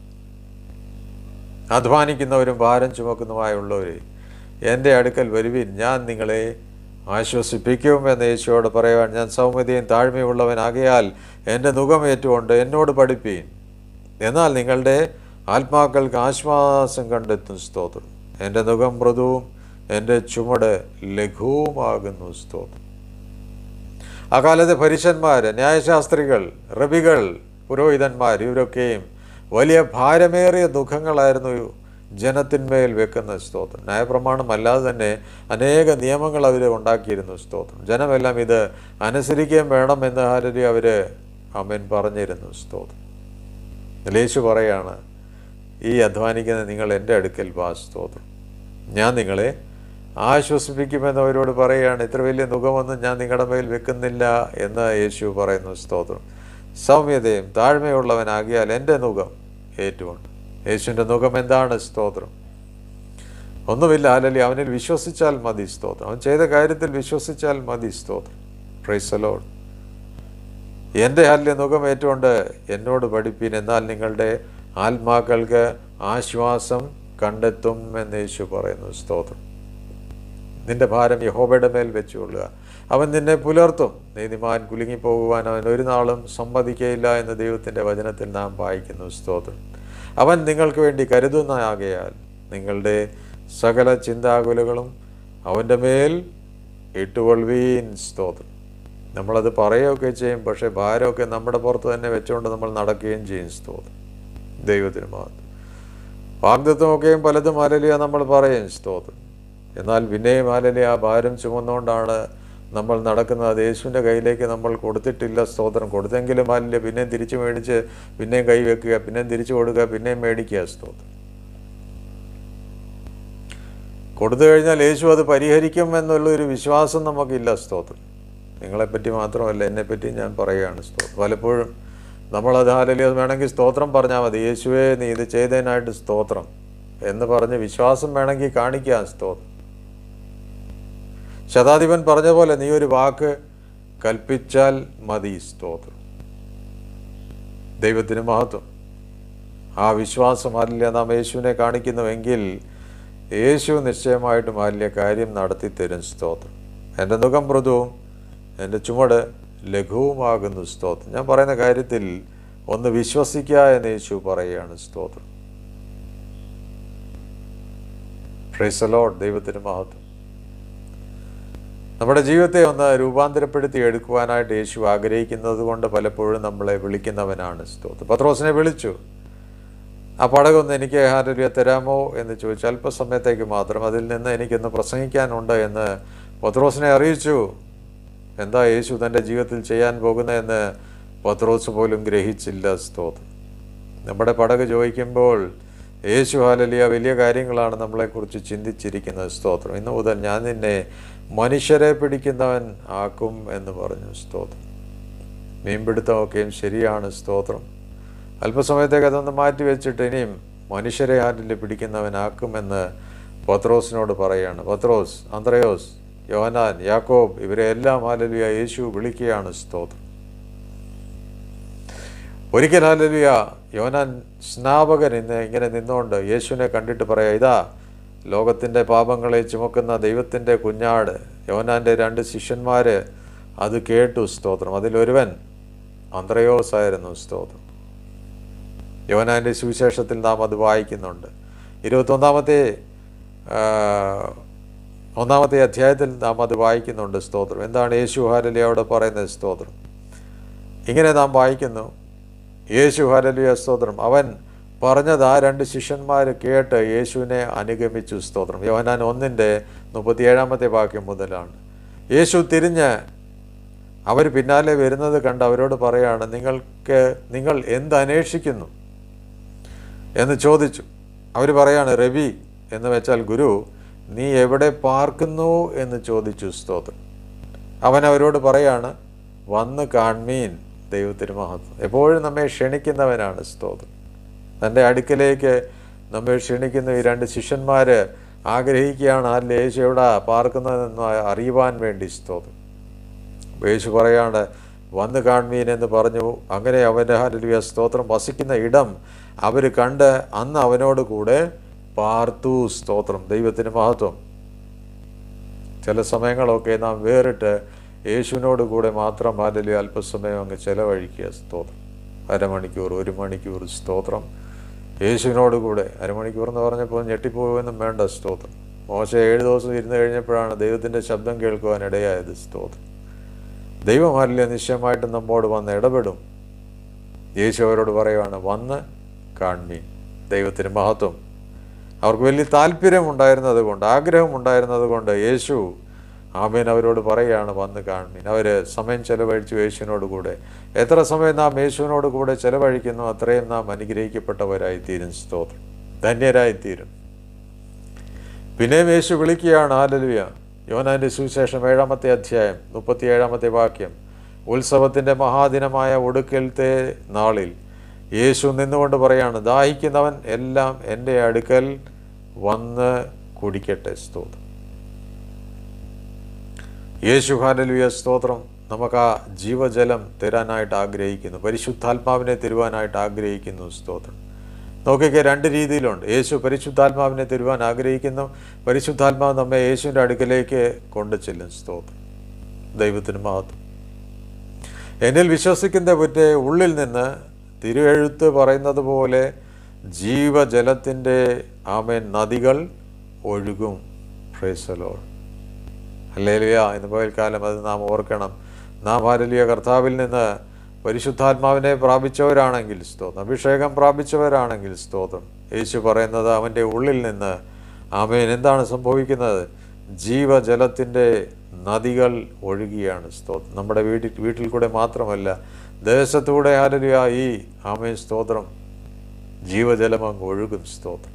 അധ്വാനിക്കുന്നവരും ഭാരം ചുമക്കുന്നതുമായുള്ളവരെ എൻ്റെ അടുക്കൽ വരുവിൻ, ഞാൻ നിങ്ങളെ ആശ്വസിപ്പിക്കും എന്ന് യേശുവോട് പറയുവാൻ, ഞാൻ സൗമ്യതയും താഴ്മയുള്ളവനാകയാൽ എൻ്റെ നുകമേറ്റുകൊണ്ട് എന്നോട് പഠിപ്പീൻ, എന്നാൽ നിങ്ങളുടെ ആത്മാക്കൾക്ക് ആശ്വാസം കണ്ടെത്തും. സ്തോത്രം. എൻ്റെ നുകം മൃദുവും എൻ്റെ ചുമട് ലഘുവുമാകുന്നു. സ്തോത്രം. അക്കാലത്തെ പരീശന്മാർ, ന്യായശാസ്ത്രികൾ, റബികൾ, പുരോഹിതന്മാർ ഇവരൊക്കെയും വലിയ ഭാരമേറിയ ദുഃഖങ്ങളായിരുന്നു ജനത്തിന്മേൽ വെക്കുന്ന. സ്തോത്രം. ന്യായപ്രമാണം അല്ലാതെ തന്നെ അനേക നിയമങ്ങൾ അവർ ഉണ്ടാക്കിയിരുന്നു. സ്തോത്രം. ജനമെല്ലാം ഇത് അനുസരിക്കുകയും വേണമെന്ന് ഹല്ലേലൂയ അവർ ആമേൻ പറഞ്ഞിരുന്നു. സ്തോത്രം. യേശു പറയാണ്, ഈ അധ്വാനിക്കുന്ന നിങ്ങൾ എൻ്റെ അടുക്കൽ വാ. സ്തോത്രം. ഞാൻ നിങ്ങളെ ആശ്വസിപ്പിക്കുമെന്ന് അവരോട് പറയുകയാണ്. ഇത്ര വലിയ നുഖമൊന്നും ഞാൻ നിങ്ങളുടെ മേൽ വെക്കുന്നില്ല എന്ന് യേശു പറയുന്നു. സ്തോത്രം. സൗമ്യതയും താഴ്മയുള്ളവനാകിയാൽ എൻ്റെ നുഖം ഏറ്റുകൊണ്ട്. യേശുവിൻ്റെ നുഖം എന്താണ്? സ്തോത്രം. ഒന്നുമില്ല. ഹല്ലേലൂയ. അവനിൽ വിശ്വസിച്ചാൽ മതി. സ്തോത്രം. അവൻ ചെയ്ത കാര്യത്തിൽ വിശ്വസിച്ചാൽ മതി. സ്തോത്രം. Praise the lord. എൻ്റെ ഹല്ലേലൂയ നുഖം ഏറ്റുകൊണ്ട് എന്നോട് പഠിപ്പീൻ, എന്നാൽ നിങ്ങളുടെ ആത്മാക്കൾക്ക് ആശ്വാസം കണ്ടെത്തും എന്ന് യേശു പറയുന്നു. സ്തോത്രം. നിന്റെ ഭാരം യഹോവയുടെ മേൽ വെച്ചുകൊള്ളുക, അവൻ നിന്നെ പുലർത്തും. നീതിമാൻ കുലുങ്ങിപ്പോകുവാൻ അവൻ ഒരു നാളും സമ്മതിക്കയില്ല എന്ന് ദൈവത്തിൻ്റെ വചനത്തിൽ നാം വായിക്കുന്നു. സ്തോത്രം. അവൻ നിങ്ങൾക്ക് വേണ്ടി കരുതുന്നതാകയാൽ നിങ്ങളുടെ സകല ചിന്താകുലകളും അവൻ്റെ മേൽ ഇട്ടുകൊള്ളുവീൻ. സ്തോത്രം. നമ്മളത് പറയുകയൊക്കെ ചെയ്യും, പക്ഷേ ഭാരമൊക്കെ നമ്മുടെ പുറത്ത് തന്നെ വെച്ചുകൊണ്ട് നമ്മൾ നടക്കുകയും ചെയ്യും. സ്തോത്രം. ദൈവത്തിന് മാത്രം. വാഗ്ദത്വമൊക്കെയും പലതും ഹല്ലേലൂയ നമ്മൾ പറയും. സ്തോത്രം. എന്നാൽ പിന്നെയും ഹല്ലേലൂയ ആ ഭാരം ചുമന്നുകൊണ്ടാണ് നമ്മൾ നടക്കുന്നത്. അത് യേശുവിൻ്റെ കയ്യിലേക്ക് നമ്മൾ കൊടുത്തിട്ടില്ല. സ്തോത്രം. കൊടുത്തെങ്കിലും ഹല്ലേലൂയ പിന്നെയും തിരിച്ചു മേടിച്ച് പിന്നെയും കൈ വെക്കുക, പിന്നെയും തിരിച്ചു കൊടുക്കുക, പിന്നെയും മേടിക്കുക. സ്തോത്രം. കൊടുത്തു കഴിഞ്ഞാൽ യേശു അത് പരിഹരിക്കും എന്നുള്ളൊരു വിശ്വാസം നമുക്കില്ല. സ്തോത്രം. നിങ്ങളെപ്പറ്റി മാത്രമല്ല, എന്നെപ്പറ്റി ഞാൻ പറയുകയാണ്. സ്തോത്രം. പലപ്പോഴും നമ്മളത് ഹല്ലേലൂയ വേണമെങ്കിൽ സ്തോത്രം പറഞ്ഞാൽ മതി, യേശുവേ നീ ഇത് ചെയ്തതിനായിട്ട് സ്തോത്രം എന്ന് പറഞ്ഞ് വിശ്വാസം വേണമെങ്കിൽ കാണിക്കാം. സ്തോത്രം. ശതാധിപൻ പറഞ്ഞ പോലെ നീ ഒരു വാക്ക് കൽപ്പിച്ചാൽ മതി. സ്തോത്രം. ദൈവത്തിന് മഹത്വം. ആ വിശ്വാസം ഹല്ലേലൂയ നാം യേശുവിനെ കാണിക്കുന്നുവെങ്കിൽ യേശു നിശ്ചയമായിട്ടും ഹല്ലേലൂയ കാര്യം നടത്തി തരും. സ്തോത്രം. എൻ്റെ നുകം മൃദുവും എൻ്റെ ചുമട് ലഘുവുമാകുന്നു. സ്തോത്രം. ഞാൻ പറയുന്ന കാര്യത്തിൽ ഒന്ന് വിശ്വസിക്കുക എന്ന് യേശു പറയുകയാണ്. സ്തോത്രം. Praise the lord. ദൈവത്തിന് മഹത്വം. നമ്മുടെ ജീവിതത്തെ ഒന്ന് രൂപാന്തരപ്പെടുത്തി എടുക്കുവാനായിട്ട് യേശു ആഗ്രഹിക്കുന്നത് കൊണ്ട് പലപ്പോഴും നമ്മളെ വിളിക്കുന്നവനാണ്. സ്തോത്രം. പത്രോസിനെ വിളിച്ചു. ആ പടകൊന്ന് എനിക്ക് ഹല്ലേലൂയ തരാമോ എന്ന് ചോദിച്ചു. അല്പസമയത്തേക്ക് മാത്രം, അതിൽ നിന്ന് എനിക്കൊന്ന് പ്രസംഗിക്കാനുണ്ട് എന്ന് പത്രോസിനെ അറിയിച്ചു. എന്താ യേശു തൻ്റെ ജീവിതത്തിൽ ചെയ്യാൻ പോകുന്നതെന്ന് പത്രോസ് പോലും ഗ്രഹിച്ചില്ല. സ്തോത്രം. നമ്മുടെ പടക് ചോദിക്കുമ്പോൾ യേശു ഹാലലിയ വലിയ കാര്യങ്ങളാണ് നമ്മളെക്കുറിച്ച് ചിന്തിച്ചിരിക്കുന്നത്. സ്തോത്രം. ഇന്നു മുതൽ ഞാൻ നിന്നെ മനുഷ്യരെ പിടിക്കുന്നവൻ ആക്കും എന്ന് പറഞ്ഞു. സ്തോത്രം. മീൻപിടുത്തമൊക്കെയും ശരിയാണ്. സ്തോത്രം. അല്പസമയത്തേക്ക് അതൊന്ന് മാറ്റി വെച്ചിട്ട് ഇനിയും മനുഷ്യരെ ഹാലിൽ പിടിക്കുന്നവനാക്കുമെന്ന് പത്രോസിനോട് പറയാണ്. പത്രോസ്, അന്ത്രയോസ്, യോഹന്നാൻ, യാക്കോബ് ഇവരെ എല്ലാം ഹാലലിയ യേശു വിളിക്കുകയാണ്. സ്തോത്രം. ഒരിക്കൽ ഹാലലിയ യോഹന്നാൻ സ്നാപകൻ ഇന്ന് ഇങ്ങനെ നിന്നുകൊണ്ട് യേശുവിനെ കണ്ടിട്ട് പറയാം, ഇതാ ലോകത്തിൻ്റെ പാപങ്ങളെ ചുമക്കുന്ന ദൈവത്തിൻ്റെ കുഞ്ഞാട്. യോഹന്നാൻ്റെ രണ്ട് ശിഷ്യന്മാർ അത് കേട്ടു. സ്തോത്രം. അതിലൊരുവൻ അന്ത്രയോസ് ആയിരുന്നു. സ്തോത്രം. യോഹന്നാൻ്റെ സുവിശേഷത്തിൽ നാം അത് വായിക്കുന്നുണ്ട്. ഇരുപത്തൊന്നാമത്തെ ഒന്നാമത്തെ അധ്യായത്തിൽ നാം അത് വായിക്കുന്നുണ്ട്. സ്തോത്രം. എന്താണ് യേശു ഹാലലിയ അവിടെ പറയുന്നത്? സ്തോത്രം. ഇങ്ങനെ നാം വായിക്കുന്നു, യേശു ഹാലലിയ സ്തോത്രം, അവൻ പറഞ്ഞത് ആ രണ്ട് ശിഷ്യന്മാർ കേട്ട് യേശുവിനെ അനുഗമിച്ചു. സ്തോത്രം. യോഹന്നാൻ ഒന്നിൻ്റെ മുപ്പത്തിയേഴാമത്തെ വാക്യം മുതലാണ്. യേശു തിരിഞ്ഞ് അവർ പിന്നാലെ വരുന്നത് കണ്ട് അവരോട് പറയാണ്, നിങ്ങൾക്ക് നിങ്ങൾ എന്തന്വേഷിക്കുന്നു എന്ന് ചോദിച്ചു. അവർ പറയാണ്, റബി എന്ന് വെച്ചാൽ ഗുരു, നീ എവിടെ പാർക്കുന്നു എന്ന് ചോദിച്ചു. സ്തോത്രം. അവൻ അവരോട് പറയാണ്, വന്ന് കാൺമീൻ. ദൈവത്തിന് മഹത്വം. എപ്പോഴും നമ്മെ ക്ഷണിക്കുന്നവനാണ്. സ്തോത്രം. തൻ്റെ അടുക്കലേക്ക് നമ്മെ ക്ഷണിക്കുന്ന ഈ രണ്ട് ശിഷ്യന്മാർ ആഗ്രഹിക്കുകയാണ് അല്ല യേശു എവിടെ പാർക്കുന്നതെന്ന് അറിയുവാൻ വേണ്ടി. സ്തോത്രം. യേശു പറയാണ്, വന്ന് കാൺമീൻ എന്ന് പറഞ്ഞു. അങ്ങനെ അവൻ്റെ ഹല്ലേലൂയ സ്തോത്രം വസിക്കുന്ന ഇടം അവർ കണ്ട് അന്ന് അവനോട് കൂടെ പാർത്തു. സ്തോത്രം. ദൈവത്തിന് മഹത്വം. ചില സമയങ്ങളൊക്കെ നാം വേറിട്ട് യേശുവിനോട് കൂടെ മാത്രം ഹല്ലേലൂയ അല്പസമയം അങ്ങ് ചിലവഴിക്കുക. സ്തോത്രം. അരമണിക്കൂർ, ഒരു മണിക്കൂർ. സ്തോത്രം. യേശുവിനോട് കൂടെ അരമണിക്കൂർ എന്ന് പറഞ്ഞപ്പോൾ ഞെട്ടിപ്പോകുമെന്നും വേണ്ട. സ്തോത്രം. മോശ ഏഴ് ദിവസം ഇരുന്ന് കഴിഞ്ഞപ്പോഴാണ് ദൈവത്തിൻ്റെ ശബ്ദം കേൾക്കുവാൻ ഇടയായത്. സ്തോത്രം. ദൈവം ഹല്ലേലൂയ നിശ്ചയമായിട്ടും നമ്മോട് വന്ന് ഇടപെടും. യേശു അവരോട് പറയുവാണ്, വന്ന് കാൺമീൻ. ദൈവത്തിന് മഹത്വം. അവർക്ക് വലിയ താല്പര്യമുണ്ടായിരുന്നത് കൊണ്ട്, ആഗ്രഹമുണ്ടായിരുന്നത് കൊണ്ട് യേശു ആമേൻ അവരോട് പറയുകയാണ്, വന്ന് കാൺമീൻ. അവർ സമയം ചെലവഴിച്ചു യേശുവിനോട് കൂടെ. എത്ര സമയം നാം യേശുവിനോട് കൂടെ ചെലവഴിക്കുന്നു അത്രയും നാം അനുഗ്രഹിക്കപ്പെട്ടവരായിത്തീരും. സ്തോത്രം. ധന്യരായിത്തീരും. പിന്നെയും യേശു വിളിക്കുകയാണ്. ഹല്ലേലൂയ. യോഹന്നാന്റെ സുവിശേഷം ഏഴാമത്തെ അധ്യായം മുപ്പത്തി ഏഴാമത്തെ വാക്യം. ഉത്സവത്തിൻ്റെ മഹാദിനമായ ഒടുക്കലത്തെ നാളിൽ യേശു നിന്നുകൊണ്ട് പറയാണ്, ദാഹിക്കുന്നവൻ എല്ലാം എൻ്റെ അടുക്കൽ വന്ന് കുടിക്കട്ടെ. സ്തോത്രം. യേശു ഹല്ലേലൂയ സ്തോത്രം നമുക്ക് ആ ജീവജലം തരാനായിട്ട് ആഗ്രഹിക്കുന്നു. പരിശുദ്ധാത്മാവിനെ തരുവാനായിട്ട് ആഗ്രഹിക്കുന്നു. സ്തോത്രം. നോക്കിക്കേ, രണ്ട് രീതിയിലുണ്ട്. യേശു പരിശുദ്ധാത്മാവിനെ തരുവാൻ ആഗ്രഹിക്കുന്നു. പരിശുദ്ധാത്മാവ് നമ്മെ യേശുവിൻ്റെ അടുക്കലേക്ക് കൊണ്ടു ചെല്ലും. സ്തോത്രം. ദൈവത്തിന് മഹത്വം. എന്നിൽ വിശ്വസിക്കുന്നവരുടെ ഉള്ളിൽ നിന്ന് തിരുവെഴുത്ത് പറയുന്നത് പോലെ ജീവജലത്തിൻ്റെ ആമേൻ നദികൾ ഒഴുകും. Praise the lord. ഹല്ലേലൂയ. ഇന്ന് പകൽക്കാലം അത് നാം ഓർക്കണം. നാം ഹല്ലേലൂയ കർത്താവിൽ നിന്ന് പരിശുദ്ധാത്മാവിനെ പ്രാപിച്ചവരാണെങ്കിൽ സ്തോത്രം, അഭിഷേകം പ്രാപിച്ചവരാണെങ്കിൽ സ്തോത്രം, യേശു പറയുന്നത് അവൻ്റെ ഉള്ളിൽ നിന്ന് ആമേൻ എന്താണ് സംഭവിക്കുന്നത്? ജീവജലത്തിൻ്റെ നദികൾ ഒഴുകിയാണ്. സ്തോത്രം. നമ്മുടെ വീട്ടിൽ വീട്ടിൽ കൂടെ മാത്രമല്ല, ദേശത്തൂടെ ഹല്ലേലൂയ ഈ ആമേൻ സ്തോത്രം ജീവജലം അങ്ങ് ഒഴുകും. സ്തോത്രം.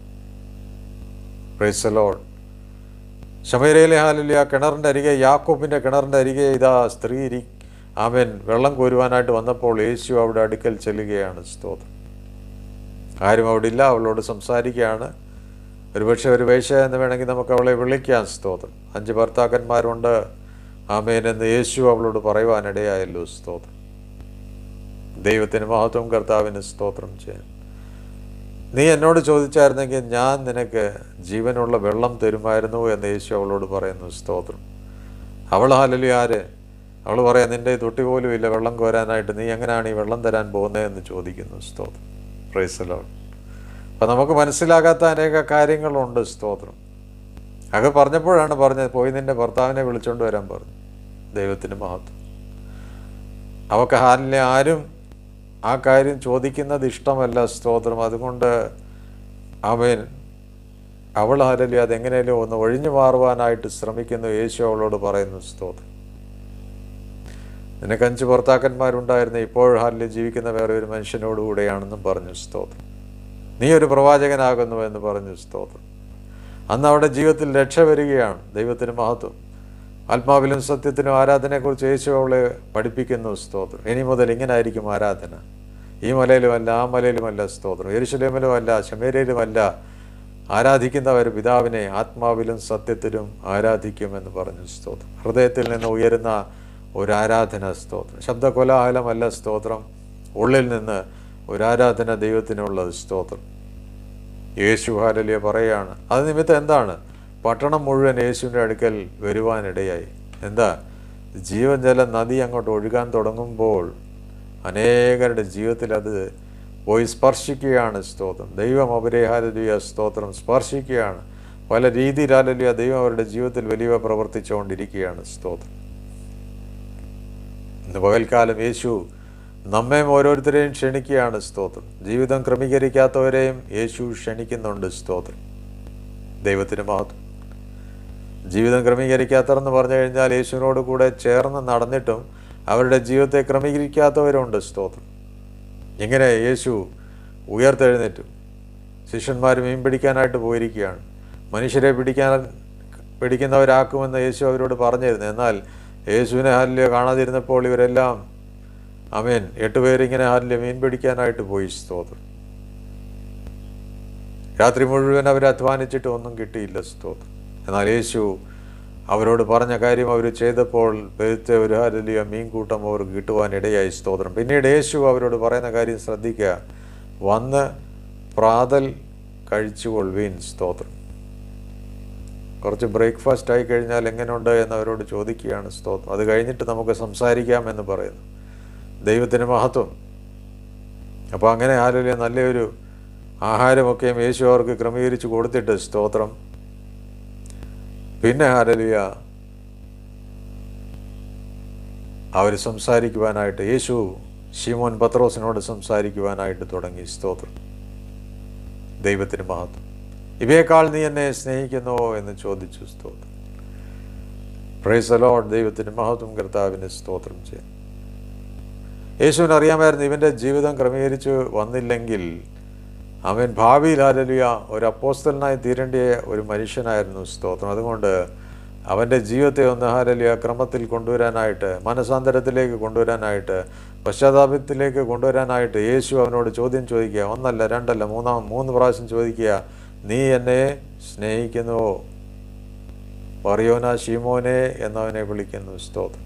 Praise the lord. ശമര്യയിലെ ഹല്ലേലൂയ കിണറിൻ്റെ അരികെ, യാക്കോബിൻ്റെ കിണറിൻ്റെ അരികെ ഇതാ സ്ത്രീ ഇരി ആമേൻ വെള്ളം കോരുവാനായിട്ട് വന്നപ്പോൾ യേശു അവിടെ അടുക്കൽ ചെല്ലുകയാണ്. സ്തോത്രം. ആരും അവിടെ ഇല്ല. അവളോട് സംസാരിക്കുകയാണ്. ഒരുപക്ഷെ ഒരു വേശ്യ എന്ന് വേണമെങ്കിൽ നമുക്ക് അവളെ വിളിക്കാം. സ്തോത്രം. അഞ്ച് ഭർത്താക്കന്മാരുണ്ട് ആമേൻ എന്ന് യേശു അവളോട് പറയുവാനിടയായല്ലോ. സ്തോത്രം. ദൈവത്തിന് മഹത്വം. കർത്താവിന് സ്തോത്രം ചെയ്യാൻ. നീ എന്നോട് ചോദിച്ചായിരുന്നെങ്കിൽ ഞാൻ നിനക്ക് ജീവനുള്ള വെള്ളം തരുമായിരുന്നു എന്ന് യേശു അവളോട് പറയുന്നു. സ്തോത്രം. അവൾ ഹല്ലേലൂയ ആര്? അവൾ പറയാം, നിൻ്റെ തൊട്ടി പോലും ഇല്ല വെള്ളം കോരാനായിട്ട്, നീ എങ്ങനെയാണ് ഈ വെള്ളം തരാൻ പോകുന്നതെന്ന് ചോദിക്കുന്നു. സ്തോത്രം. Praise the lord. അപ്പം നമുക്ക് മനസ്സിലാകാത്ത അനേക കാര്യങ്ങളുണ്ട്. സ്തോത്രം. അത് പറഞ്ഞപ്പോഴാണ് പറഞ്ഞത്, പോയി നിൻ്റെ ഭർത്താവിനെ വിളിച്ചുകൊണ്ട് വരാൻ പറഞ്ഞു. ദൈവത്തിന് മഹത്വം. അവൾക്ക് ഹാലിലെ ആരും ആ കാര്യം ചോദിക്കുന്നത് ഇഷ്ടമല്ല. സ്തോത്രം. അതുകൊണ്ട് ആമേൻ അവൾ ഹല്ലേലൂയ അതെങ്ങനെയും ഒന്ന് ഒഴിഞ്ഞു മാറുവാനായിട്ട് ശ്രമിക്കുന്നു. യേശു അവളോട് പറയുന്നു. സ്തോത്രം. നിനക്ക് അഞ്ച് ഭർത്താക്കന്മാരുണ്ടായിരുന്നു, ഇപ്പോൾ ഹല്ലേലൂയ ജീവിക്കുന്ന വേറെ ഒരു മനുഷ്യനോടുകൂടെയാണെന്നും പറഞ്ഞു. സ്തോത്രം. നീ ഒരു പ്രവാചകനാകുന്നു എന്ന് പറഞ്ഞു. സ്തോത്രം. അന്ന് അവിടെ ജീവിതത്തിൽ രക്ഷ വരികയാണ്. ദൈവത്തിന് മഹത്വം. ആത്മാവിലും സത്യത്തിനും ആരാധനയെക്കുറിച്ച് യേശു അവളെ പഠിപ്പിക്കുന്നു. സ്തോത്രം. ഇനി മുതൽ ഇങ്ങനെ ആയിരിക്കും ആരാധന. ഈ മലയിലുമല്ല, ആ മലയിലുമല്ല. സ്തോത്രം. യെരുശലേമിലുമല്ല, ശമര്യയിലുമല്ല. ആരാധിക്കുന്നവർ പിതാവിനെ ആത്മാവിലും സത്യത്തിലും ആരാധിക്കുമെന്ന് പറഞ്ഞു. സ്തോത്രം. ഹൃദയത്തിൽ നിന്ന് ഉയരുന്ന ഒരാരാധന. സ്തോത്രം. ശബ്ദകോലാഹലമല്ല. സ്തോത്രം. ഉള്ളിൽ നിന്ന് ഒരാരാധന ദൈവത്തിനുള്ളത്. സ്തോത്രം. യേശു ഹല്ലേലൂയ പറയാണ്. അത് നിമിത്തം എന്താണ്? പട്ടണം മുഴുവൻ യേശുവിൻ്റെ അടുക്കൽ വരുവാനിടയായി. എന്താ? ജീവൻ ജല നദി അങ്ങോട്ട് ഒഴുകാൻ തുടങ്ങുമ്പോൾ അനേകരുടെ ജീവിതത്തിൽ അത് പോയി സ്പർശിക്കുകയാണ്. സ്തോത്രം. ദൈവം അവരെ ഹല്ലേലൂയ സ്തോത്രം സ്പർശിക്കുകയാണ്. പല രീതിയിൽ ഹല്ലേലൂയ ദൈവം അവരുടെ ജീവിതത്തിൽ വലിയ പ്രവർത്തിച്ചുകൊണ്ടിരിക്കുകയാണ്. സ്തോത്രം. ഇന്ന് പകൽക്കാലം യേശു നമ്മെ ഓരോരുത്തരെയും ക്ഷണിക്കുകയാണ്. സ്തോത്രം. ജീവിതം ക്രമീകരിക്കാത്തവരെയും യേശു ക്ഷണിക്കുന്നുണ്ട്. സ്തോത്രം. ദൈവത്തിന് മഹത്വം. ജീവിതം ക്രമീകരിക്കാത്തവരെന്ന് പറഞ്ഞു കഴിഞ്ഞാൽ യേശുവിനോട് കൂടെ ചേർന്ന് നടന്നിട്ടും അവരുടെ ജീവിതത്തെ ക്രമീകരിക്കാത്തവരുണ്ട്. സ്തോത്രം. ഇങ്ങനെ യേശു ഉയർത്തെഴുന്നേറ്റു. ശിഷ്യന്മാർ മീൻ പിടിക്കാനായിട്ട് പോയിരിക്കുകയാണ്. മനുഷ്യരെ പിടിക്കാൻ പിടിക്കുന്നവരാക്കുമെന്ന് യേശു അവരോട് പറഞ്ഞിരുന്നു. എന്നാൽ യേശുവിനെ ഹല്ലേലൂയ കാണാതിരുന്നപ്പോൾ ഇവരെല്ലാം ആമേൻ എട്ടുപേരിങ്ങനെ ഹല്ലേലൂയ മീൻ പിടിക്കാനായിട്ട് പോയി. സ്തോത്രം. രാത്രി മുഴുവൻ അവർ അധ്വാനിച്ചിട്ട് ഒന്നും കിട്ടിയില്ല. സ്തോത്രം. എന്നാൽ യേശു അവരോട് പറഞ്ഞ കാര്യം അവർ ചെയ്തപ്പോൾ പെരുത്ത ഒരു ഹല്ലേലൂയ മീൻകൂട്ടം അവർക്ക് കിട്ടുവാനിടയായി. സ്തോത്രം. പിന്നീട് യേശു അവരോട് പറയുന്ന കാര്യം ശ്രദ്ധിക്കുക. വന്ന് പ്രാതൽ കഴിച്ചുകൊള്ളുവീൻ. സ്തോത്രം. കുറച്ച് ബ്രേക്ക്ഫാസ്റ്റ് ആയി കഴിഞ്ഞാൽ എങ്ങനെയുണ്ട് എന്ന് അവരോട് ചോദിക്കുകയാണ്. സ്തോത്രം. അത് കഴിഞ്ഞിട്ട് നമുക്ക് സംസാരിക്കാം എന്ന് പറയുന്നു. ദൈവത്തിന് മഹത്വം. അപ്പോൾ അങ്ങനെ ഹല്ലേലൂയ നല്ലൊരു ആഹാരമൊക്കെയും യേശു അവർക്ക് ക്രമീകരിച്ച് കൊടുത്തിട്ട് സ്തോത്രം. പിന്നെ ഹല്ലേലൂയ അവർ സംസാരിക്കുവാനായിട്ട് യേശു ശിമോൻ പത്രോസിനോട് സംസാരിക്കുവാനായിട്ട് തുടങ്ങി. സ്തോത്രം. ദൈവത്തിന് മഹത്വം. ഇവയേക്കാൾ നീ എന്നെ സ്നേഹിക്കുന്നുവോ എന്ന് ചോദിച്ചു. സ്തോത്രം. Praise the lord. ദൈവത്തിന് മഹത്വം. കർത്താവിന് സ്തോത്രം ചെയ്യാം. യേശുവിന് അറിയാമായിരുന്നു ഇവൻ്റെ ജീവിതം ക്രമീകരിച്ച് വന്നില്ലെങ്കിൽ അവൻ ഭാവിയിൽ ഹല്ലേലൂയ ഒരു അപ്പോസ്തലനായി തീരേണ്ട ഒരു മനുഷ്യനായിരുന്നു. സ്തോത്രം. അതുകൊണ്ട് അവൻ്റെ ജീവിതത്തെ ഒന്ന് ഹല്ലേലൂയ ക്രമത്തിൽ കൊണ്ടുവരാനായിട്ട്, മനസാന്തരത്തിലേക്ക് കൊണ്ടുവരാനായിട്ട്, പശ്ചാത്താപത്തിലേക്ക് കൊണ്ടുവരാനായിട്ട് യേശു അവനോട് ചോദ്യം ചോദിക്കുക. ഒന്നല്ല, രണ്ടല്ല, മൂന്നാം മൂന്ന് പ്രാവശ്യം ചോദിക്കുക. നീ എന്നെ സ്നേഹിക്കുന്നുവോ? പറയോനാ ശീമോനെ എന്നവനെ വിളിക്കുന്നു. സ്തോത്രം.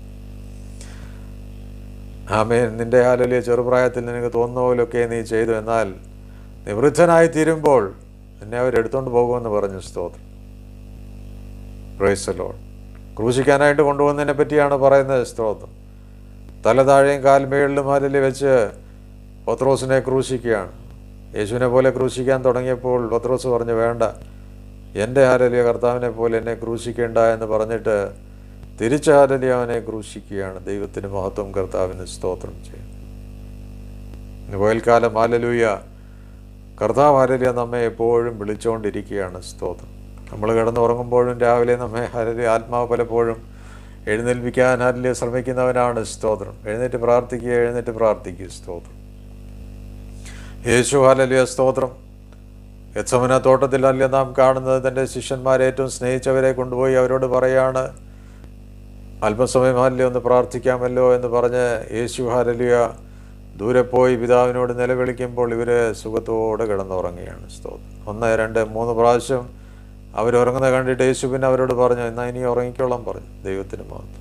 ആമേൻ. നിൻ്റെ ഹല്ലേലൂയ ചെറുപ്രായത്തിൽ നിനക്ക് തോന്നുന്ന പോലൊക്കെ നീ ചെയ്തു. എന്നാൽ നീ വൃദ്ധനായി തീരുമ്പോൾ നിന്നെ അവരെടുത്തുകൊണ്ട് പോകുമെന്ന് പറഞ്ഞു. സ്തോത്രം. Praise the lord. ക്രൂശിക്കാനായിട്ട് കൊണ്ടുപോകുന്നതിനെ പറ്റിയാണ് പറയുന്നത്. സ്തോത്രം. തല താഴെയും കാൽ മേളിലും ഹല്ലേലൂയ വെച്ച് പത്രോസിനെ ക്രൂശിക്കുകയാണ്. യേശുവിനെ പോലെ ക്രൂശിക്കാൻ തുടങ്ങിയപ്പോൾ പത്രോസ് പറഞ്ഞു, വേണ്ട, എൻ്റെ ഹല്ലേലൂയ കർത്താവിനെ പോലെ എന്നെ ക്രൂശിക്കേണ്ട എന്ന് പറഞ്ഞിട്ട് തിരിച്ച് ഹല്ലേലൂയ അവനെ ക്രൂശിക്കുകയാണ്. ദൈവത്തിന് മഹത്വം. കർത്താവിന് സ്തോത്രം ചെയ്യും. ഇന്ന് പകൽക്കാലം ഹല്ലേലൂയ കർത്താവ് ഹല്ലേലൂയ നമ്മെ എപ്പോഴും വിളിച്ചുകൊണ്ടിരിക്കുകയാണ്. സ്തോത്രം. നമ്മൾ കിടന്നുറങ്ങുമ്പോഴും രാവിലെ നമ്മെ ഹല്ലേലൂയ ആത്മാവ് പലപ്പോഴും എഴുന്നേൽപ്പിക്കാൻ ഹല്ലേലൂയ ശ്രമിക്കുന്നവനാണ്. സ്തോത്രം. എഴുന്നേറ്റ് പ്രാർത്ഥിക്കുക, എഴുന്നേറ്റ് പ്രാർത്ഥിക്കുക. സ്തോത്രം. യേശു ഹല്ലേലൂയ സ്തോത്രം. ഗെത്സമന തോട്ടത്തിൽ ഹല്ലേലൂയ നാം കാണുന്നത് തൻ്റെ ശിഷ്യന്മാരെ ഏറ്റവും സ്നേഹിച്ചവരെ കൊണ്ടുപോയി അവരോട് പറയാണ്, അല്പസമയം ഹല്ലേലൂയ ഒന്ന് പ്രാർത്ഥിക്കാമല്ലോ എന്ന് പറഞ്ഞ് യേശു ഹല്ലേലൂയ ദൂരെ പോയി പിതാവിനോട് നിലവിളിക്കുമ്പോൾ ഇവർ സുഖത്തോടെ കിടന്നുറങ്ങുകയാണ്. സ്തോത്രം. ഒന്ന് രണ്ട് മൂന്ന് പ്രാവശ്യം അവരുറങ്ങുന്നത് കണ്ടിട്ട് യേശു പിന്നെ അവരോട് പറഞ്ഞു, എന്നാൽ ഇനി ഉറങ്ങിക്കോളാം പറഞ്ഞു. ദൈവത്തിന് മഹത്വം.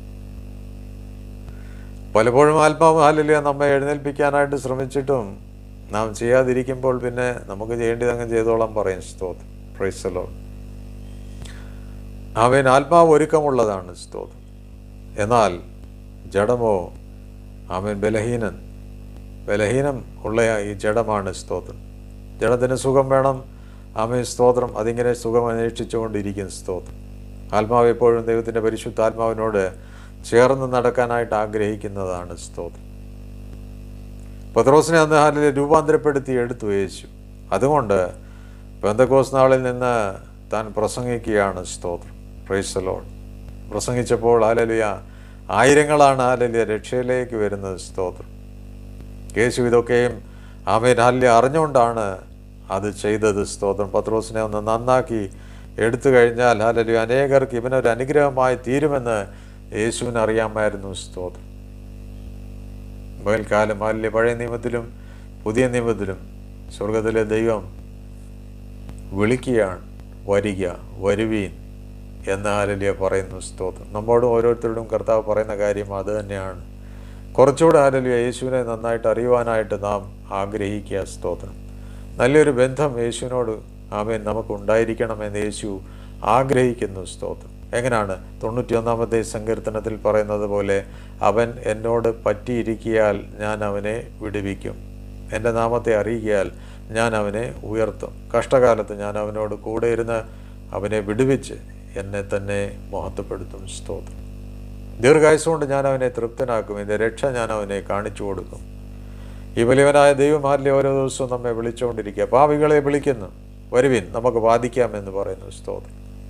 പലപ്പോഴും ആത്മാവ് ഹല്ലേലൂയ നമ്മെ എഴുന്നേൽപ്പിക്കാനായിട്ട് ശ്രമിച്ചിട്ടും നാം ചെയ്യാതിരിക്കുമ്പോൾ പിന്നെ നമുക്ക് ചെയ്യേണ്ടത് അങ്ങ് ചെയ്തോളാം പറയും. സ്തോത്രം. Praise the lord. അവൻ ആത്മാവ് ഒരുക്കമുള്ളതാണ്. സ്തോത്രം. എന്നാൽ ജഡമോ അവൻ ബലഹീനൻ. ബലഹീനം ഉള്ള ഈ ജഡമാണ്. സ്തോത്രം. ജഡത്തിന് സുഖം വേണം. ആമേൻ. സ്തോത്രം. അതിങ്ങനെ സുഖം അന്വേഷിച്ചുകൊണ്ടിരിക്കും. സ്തോത്രം. ആത്മാവ് എപ്പോഴും ദൈവത്തിൻ്റെ പരിശുദ്ധ ആത്മാവിനോട് ചേർന്ന് നടക്കാനായിട്ട് ആഗ്രഹിക്കുന്നതാണ്. സ്തോത്രം. പത്രോസിനെ അന്ന് ഹല്ലേലൂയ രൂപാന്തരപ്പെടുത്തി എടുത്തു യേശു. അതുകൊണ്ട് പെന്തക്കോസ്ത് നാളിൽ നിന്ന് താൻ പ്രസംഗിക്കുകയാണ്. സ്തോത്രം. Praise the lord. പ്രസംഗിച്ചപ്പോൾ ഹല്ലേലൂയ ആയിരങ്ങളാണ് ഹല്ലേലൂയ രക്ഷയിലേക്ക് വരുന്നത്. സ്തോത്രം. യേശു ഇതൊക്കെയും ആമേൻ ഹല്ലേലൂയ അറിഞ്ഞുകൊണ്ടാണ് അത് ചെയ്തത്. സ്തോത്രം. പത്രോസിനെ ഒന്ന് നന്നാക്കി എടുത്തു കഴിഞ്ഞാൽ ഹല്ലേലൂയ അനേകർക്ക് ഇവനൊരു അനുഗ്രഹമായി തീരുമെന്ന് യേശുവിന് അറിയാമായിരുന്നു. സ്തോത്രം. പകൽക്കാലം ഹല്ലേലൂയ പഴയ നിയമത്തിലും പുതിയ നിയമത്തിലും സ്വർഗത്തിലെ ദൈവം വിളിക്കുകയാണ്, വരിക, വരുവീൻ എന്ന് ഹല്ലേലൂയ പറയുന്നു. സ്തോത്രം. നമ്മോടും ഓരോരുത്തരോടും കർത്താവ് പറയുന്ന കാര്യം അത് തന്നെയാണ്. കുറച്ചുകൂടെ ഹല്ലേലൂയ യേശുവിനെ നന്നായിട്ട് അറിയുവാനായിട്ട് നാം ആഗ്രഹിക്കുക. സ്തോത്രം. നല്ലൊരു ബന്ധം യേശുവിനോട് ആമേൻ നമുക്ക് ഉണ്ടായിരിക്കണമെന്ന് യേശു ആഗ്രഹിക്കുന്നു. സ്തോത്രം. എങ്ങനെയാണ്? തൊണ്ണൂറ്റി ഒന്നാമത്തെ സങ്കീർത്തനത്തിൽ പറയുന്നത് പോലെ, അവൻ എന്നോട് പറ്റിയിരിക്കിയാൽ ഞാൻ അവനെ വിടുവിക്കും, എൻ്റെ നാമത്തെ അറിയിക്കിയാൽ ഞാൻ അവനെ ഉയർത്തും, കഷ്ടകാലത്ത് ഞാൻ അവനോട് കൂടെ ഇരുന്ന് അവനെ വിടുവിച്ച് എന്നെ തന്നെ മഹത്വപ്പെടുത്തും. സ്തോത്രം. ദീർഘായുസ്സുകൊണ്ട് ഞാൻ അവനെ തൃപ്തനാക്കും, എൻ്റെ രക്ഷ ഞാൻ അവനെ കാണിച്ചു കൊടുക്കും. ഈ വലിയവനായ ദൈവമാരിലെ ഓരോ ദിവസവും നമ്മെ വിളിച്ചുകൊണ്ടിരിക്കുക. പാപികളെ വിളിക്കുന്നു, വരുവിൻ നമുക്ക് വാദിക്കാമെന്ന് പറയുന്നു. സ്തോത്രം.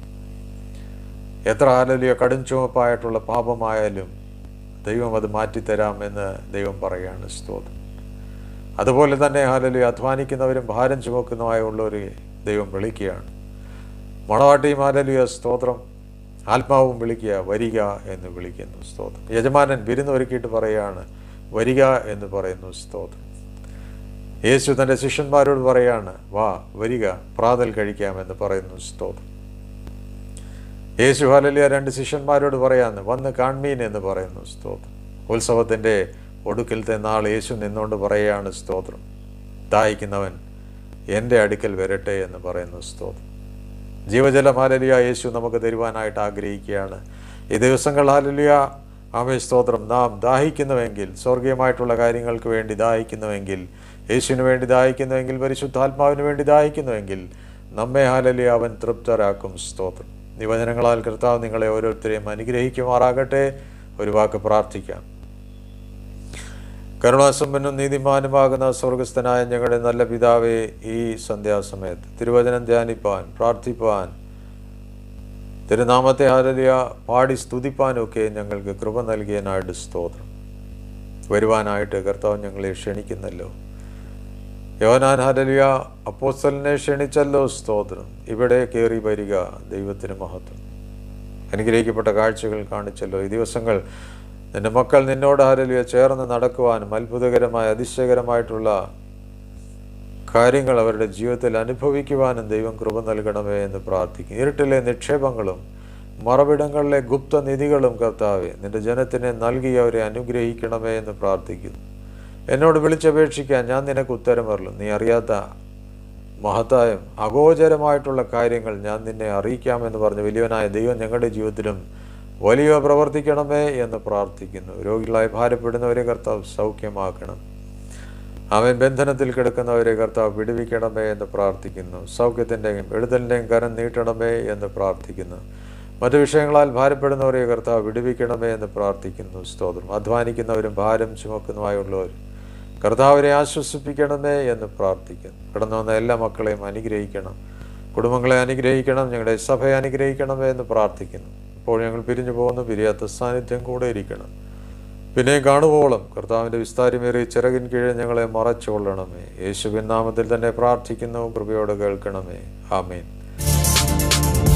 എത്ര ഹല്ലേലൂയ കടും ചുവപ്പായിട്ടുള്ള പാപമായാലും ദൈവം അത് മാറ്റിത്തരാമെന്ന് ദൈവം പറയുകയാണ്. സ്തോത്രം. അതുപോലെ തന്നെ ഹല്ലേലൂയ അധ്വാനിക്കുന്നവരും ഭാരം ചുമക്കുന്നതുമായുള്ളവരെ ദൈവം വിളിക്കുകയാണ്. മണവാട്ടിയും ഹല്ലേലൂയ സ്തോത്രം ആത്മാവും വിളിക്കുക, വരിക എന്ന് വിളിക്കുന്നു. സ്തോത്രം. യജമാനൻ വിരുന്നൊരുക്കിയിട്ട് പറയുകയാണ്, വരിക എന്ന് പറയുന്നു. സ്തോത്രം. യേശു തൻ്റെ ശിഷ്യന്മാരോട് പറയാണ്, വാ വരിക പ്രാതൽ കഴിക്കാമെന്ന് പറയുന്നു. സ്തോത്രം. യേശു ഹല്ലേലൂയ രണ്ട് ശിഷ്യന്മാരോട് പറയാന്ന്, വന്ന് കാൺമീൻ എന്ന് പറയുന്നു. സ്തോത്രം. ഉത്സവത്തിൻ്റെ ഒടുക്കലത്തെ നാൾ യേശു നിന്നുകൊണ്ട് പറയുകയാണ്. സ്തോത്രം. ദാഹിക്കുന്നവൻ എൻ്റെ അടുക്കൽ വരട്ടെ എന്ന് പറയുന്നു. സ്തോത്രം. ജീവജലം ഹല്ലേലൂയ യേശു നമുക്ക് തരുവാനായിട്ട് ആഗ്രഹിക്കുകയാണ്. ഈ ദിവസങ്ങൾ ഹല്ലേലൂയ ആമേൻ സ്തോത്രം നാം ദാഹിക്കുന്നുവെങ്കിൽ, സ്വർഗീയമായിട്ടുള്ള കാര്യങ്ങൾക്ക് വേണ്ടി ദാഹിക്കുന്നുവെങ്കിൽ, യേശുവിന് വേണ്ടി ദാഹിക്കുന്നുവെങ്കിൽ, പരിശുദ്ധാത്മാവിന് വേണ്ടി ദാഹിക്കുന്നുവെങ്കിൽ നമ്മെ ഹല്ലേലൂയ അവൻ തൃപ്തരാക്കും. സ്തോത്രം. ഈ വചനങ്ങളാൽ കർത്താവ് നിങ്ങളെ ഓരോരുത്തരെയും അനുഗ്രഹിക്കുമാറാകട്ടെ. ഒരു വാക്ക് പ്രാർത്ഥിക്കാം. കരുണാസമ്പന്നും നീതിമാനുമാകുന്ന സ്വർഗസ്ഥനായ ഞങ്ങളുടെ നല്ല പിതാവേ, ഈ സന്ധ്യാസമയത്ത് തിരുവചനം ധ്യാനിപ്പാൻ, പ്രാർത്ഥിപ്പാൻ, തിരുനാമത്തെ ഹല്ലേലൂയ പാടി സ്തുതിപ്പാനൊക്കെ ഞങ്ങൾക്ക് കൃപ നൽകിയതിനായിട്ട് സ്തോത്രം. വരുവാനായിട്ട് കർത്താവ് ഞങ്ങളെ ക്ഷണിക്കുന്നല്ലോ. യോഹന്നാൻ ഹല്ലേലൂയ അപ്പോസ്തലനെ ക്ഷണിച്ചല്ലോ. സ്തോത്രം. ഇവിടെ കയറി വരിക, ദൈവത്തിന് മഹത്വം. അനുഗ്രഹിക്കപ്പെട്ട കാഴ്ചകൾ കാണിച്ചല്ലോ. ഈ ദിവസങ്ങൾ നിന്റെ മക്കൾ നിന്നോട് ഹല്ലേലൂയ ചേർന്ന് നടക്കുവാനും അത്ഭുതകരമായ അതിശയകരമായിട്ടുള്ള കാര്യങ്ങൾ അവരുടെ ജീവിതത്തിൽ അനുഭവിക്കുവാനും ദൈവം കൃപ നൽകണമേ എന്ന് പ്രാർത്ഥിക്കും. ഇരുട്ടിലെ നിക്ഷേപങ്ങളും മറവിടങ്ങളിലെ ഗുപ്തനിധികളും കർത്താവെ നിന്റെ ജനത്തിനെ നൽകി അവരെ അനുഗ്രഹിക്കണമേ എന്ന് പ്രാർത്ഥിക്കുന്നു. എന്നോട് വിളിച്ചപേക്ഷിക്കാൻ ഞാൻ നിനക്ക് ഉത്തരമരുളും. നീ അറിയാത്ത മഹത്തായും അഗോചരമായിട്ടുള്ള കാര്യങ്ങൾ ഞാൻ നിന്നെ അറിയിക്കാമെന്ന് പറഞ്ഞ വലിയവനായ ദൈവം ഞങ്ങളുടെ ജീവിതത്തിലും വലിയ പ്രവർത്തിക്കണമേ എന്ന് പ്രാർത്ഥിക്കുന്നു. രോഗികളായി ഭാരപ്പെടുന്നവരെ കർത്താവ് സൗഖ്യമാക്കണം. അവൻ ബന്ധനത്തിൽ കിടക്കുന്നവരെ കർത്താവ് വിടുവിക്കണമേ എന്ന് പ്രാർത്ഥിക്കുന്നു. സൗഖ്യത്തിൻ്റെയും വിടുതലിൻ്റെയും കരം നീട്ടണമേ എന്ന് പ്രാർത്ഥിക്കുന്നു. മറ്റു വിഷയങ്ങളാൽ ഭാരപ്പെടുന്നവരെ കർത്താവ് വിടുവിക്കണമേ എന്ന് പ്രാർത്ഥിക്കുന്നു. സ്തോത്രം. അധ്വാനിക്കുന്നവരും ഭാരം ചുമക്കുന്നതായുള്ളവരും കർത്താവരെ ആശ്വസിപ്പിക്കണമേ എന്ന് പ്രാർത്ഥിക്കുന്നു. കടന്നു വന്ന എല്ലാ മക്കളെയും അനുഗ്രഹിക്കണം, കുടുംബങ്ങളെ അനുഗ്രഹിക്കണം, ഞങ്ങളുടെ സഭയെ അനുഗ്രഹിക്കണമേ എന്ന് പ്രാർത്ഥിക്കുന്നു. ഇപ്പോൾ ഞങ്ങൾ പിരിഞ്ഞു പോകുന്നു, പിരിയാത്ത സാന്നിധ്യം കൂടെ ഇരിക്കണം. പിന്നെയും കാണുവോളം കർത്താവിൻ്റെ വിസ്താരമേറിയ ചിറകിൻ കീഴെ ഞങ്ങളെ മറച്ചുകൊള്ളണമേ. യേശുവിൻ നാമത്തിൽ തന്നെ പ്രാർത്ഥിക്കുന്നു. കൃപയോടെ കേൾക്കണമേ. ആമേൻ.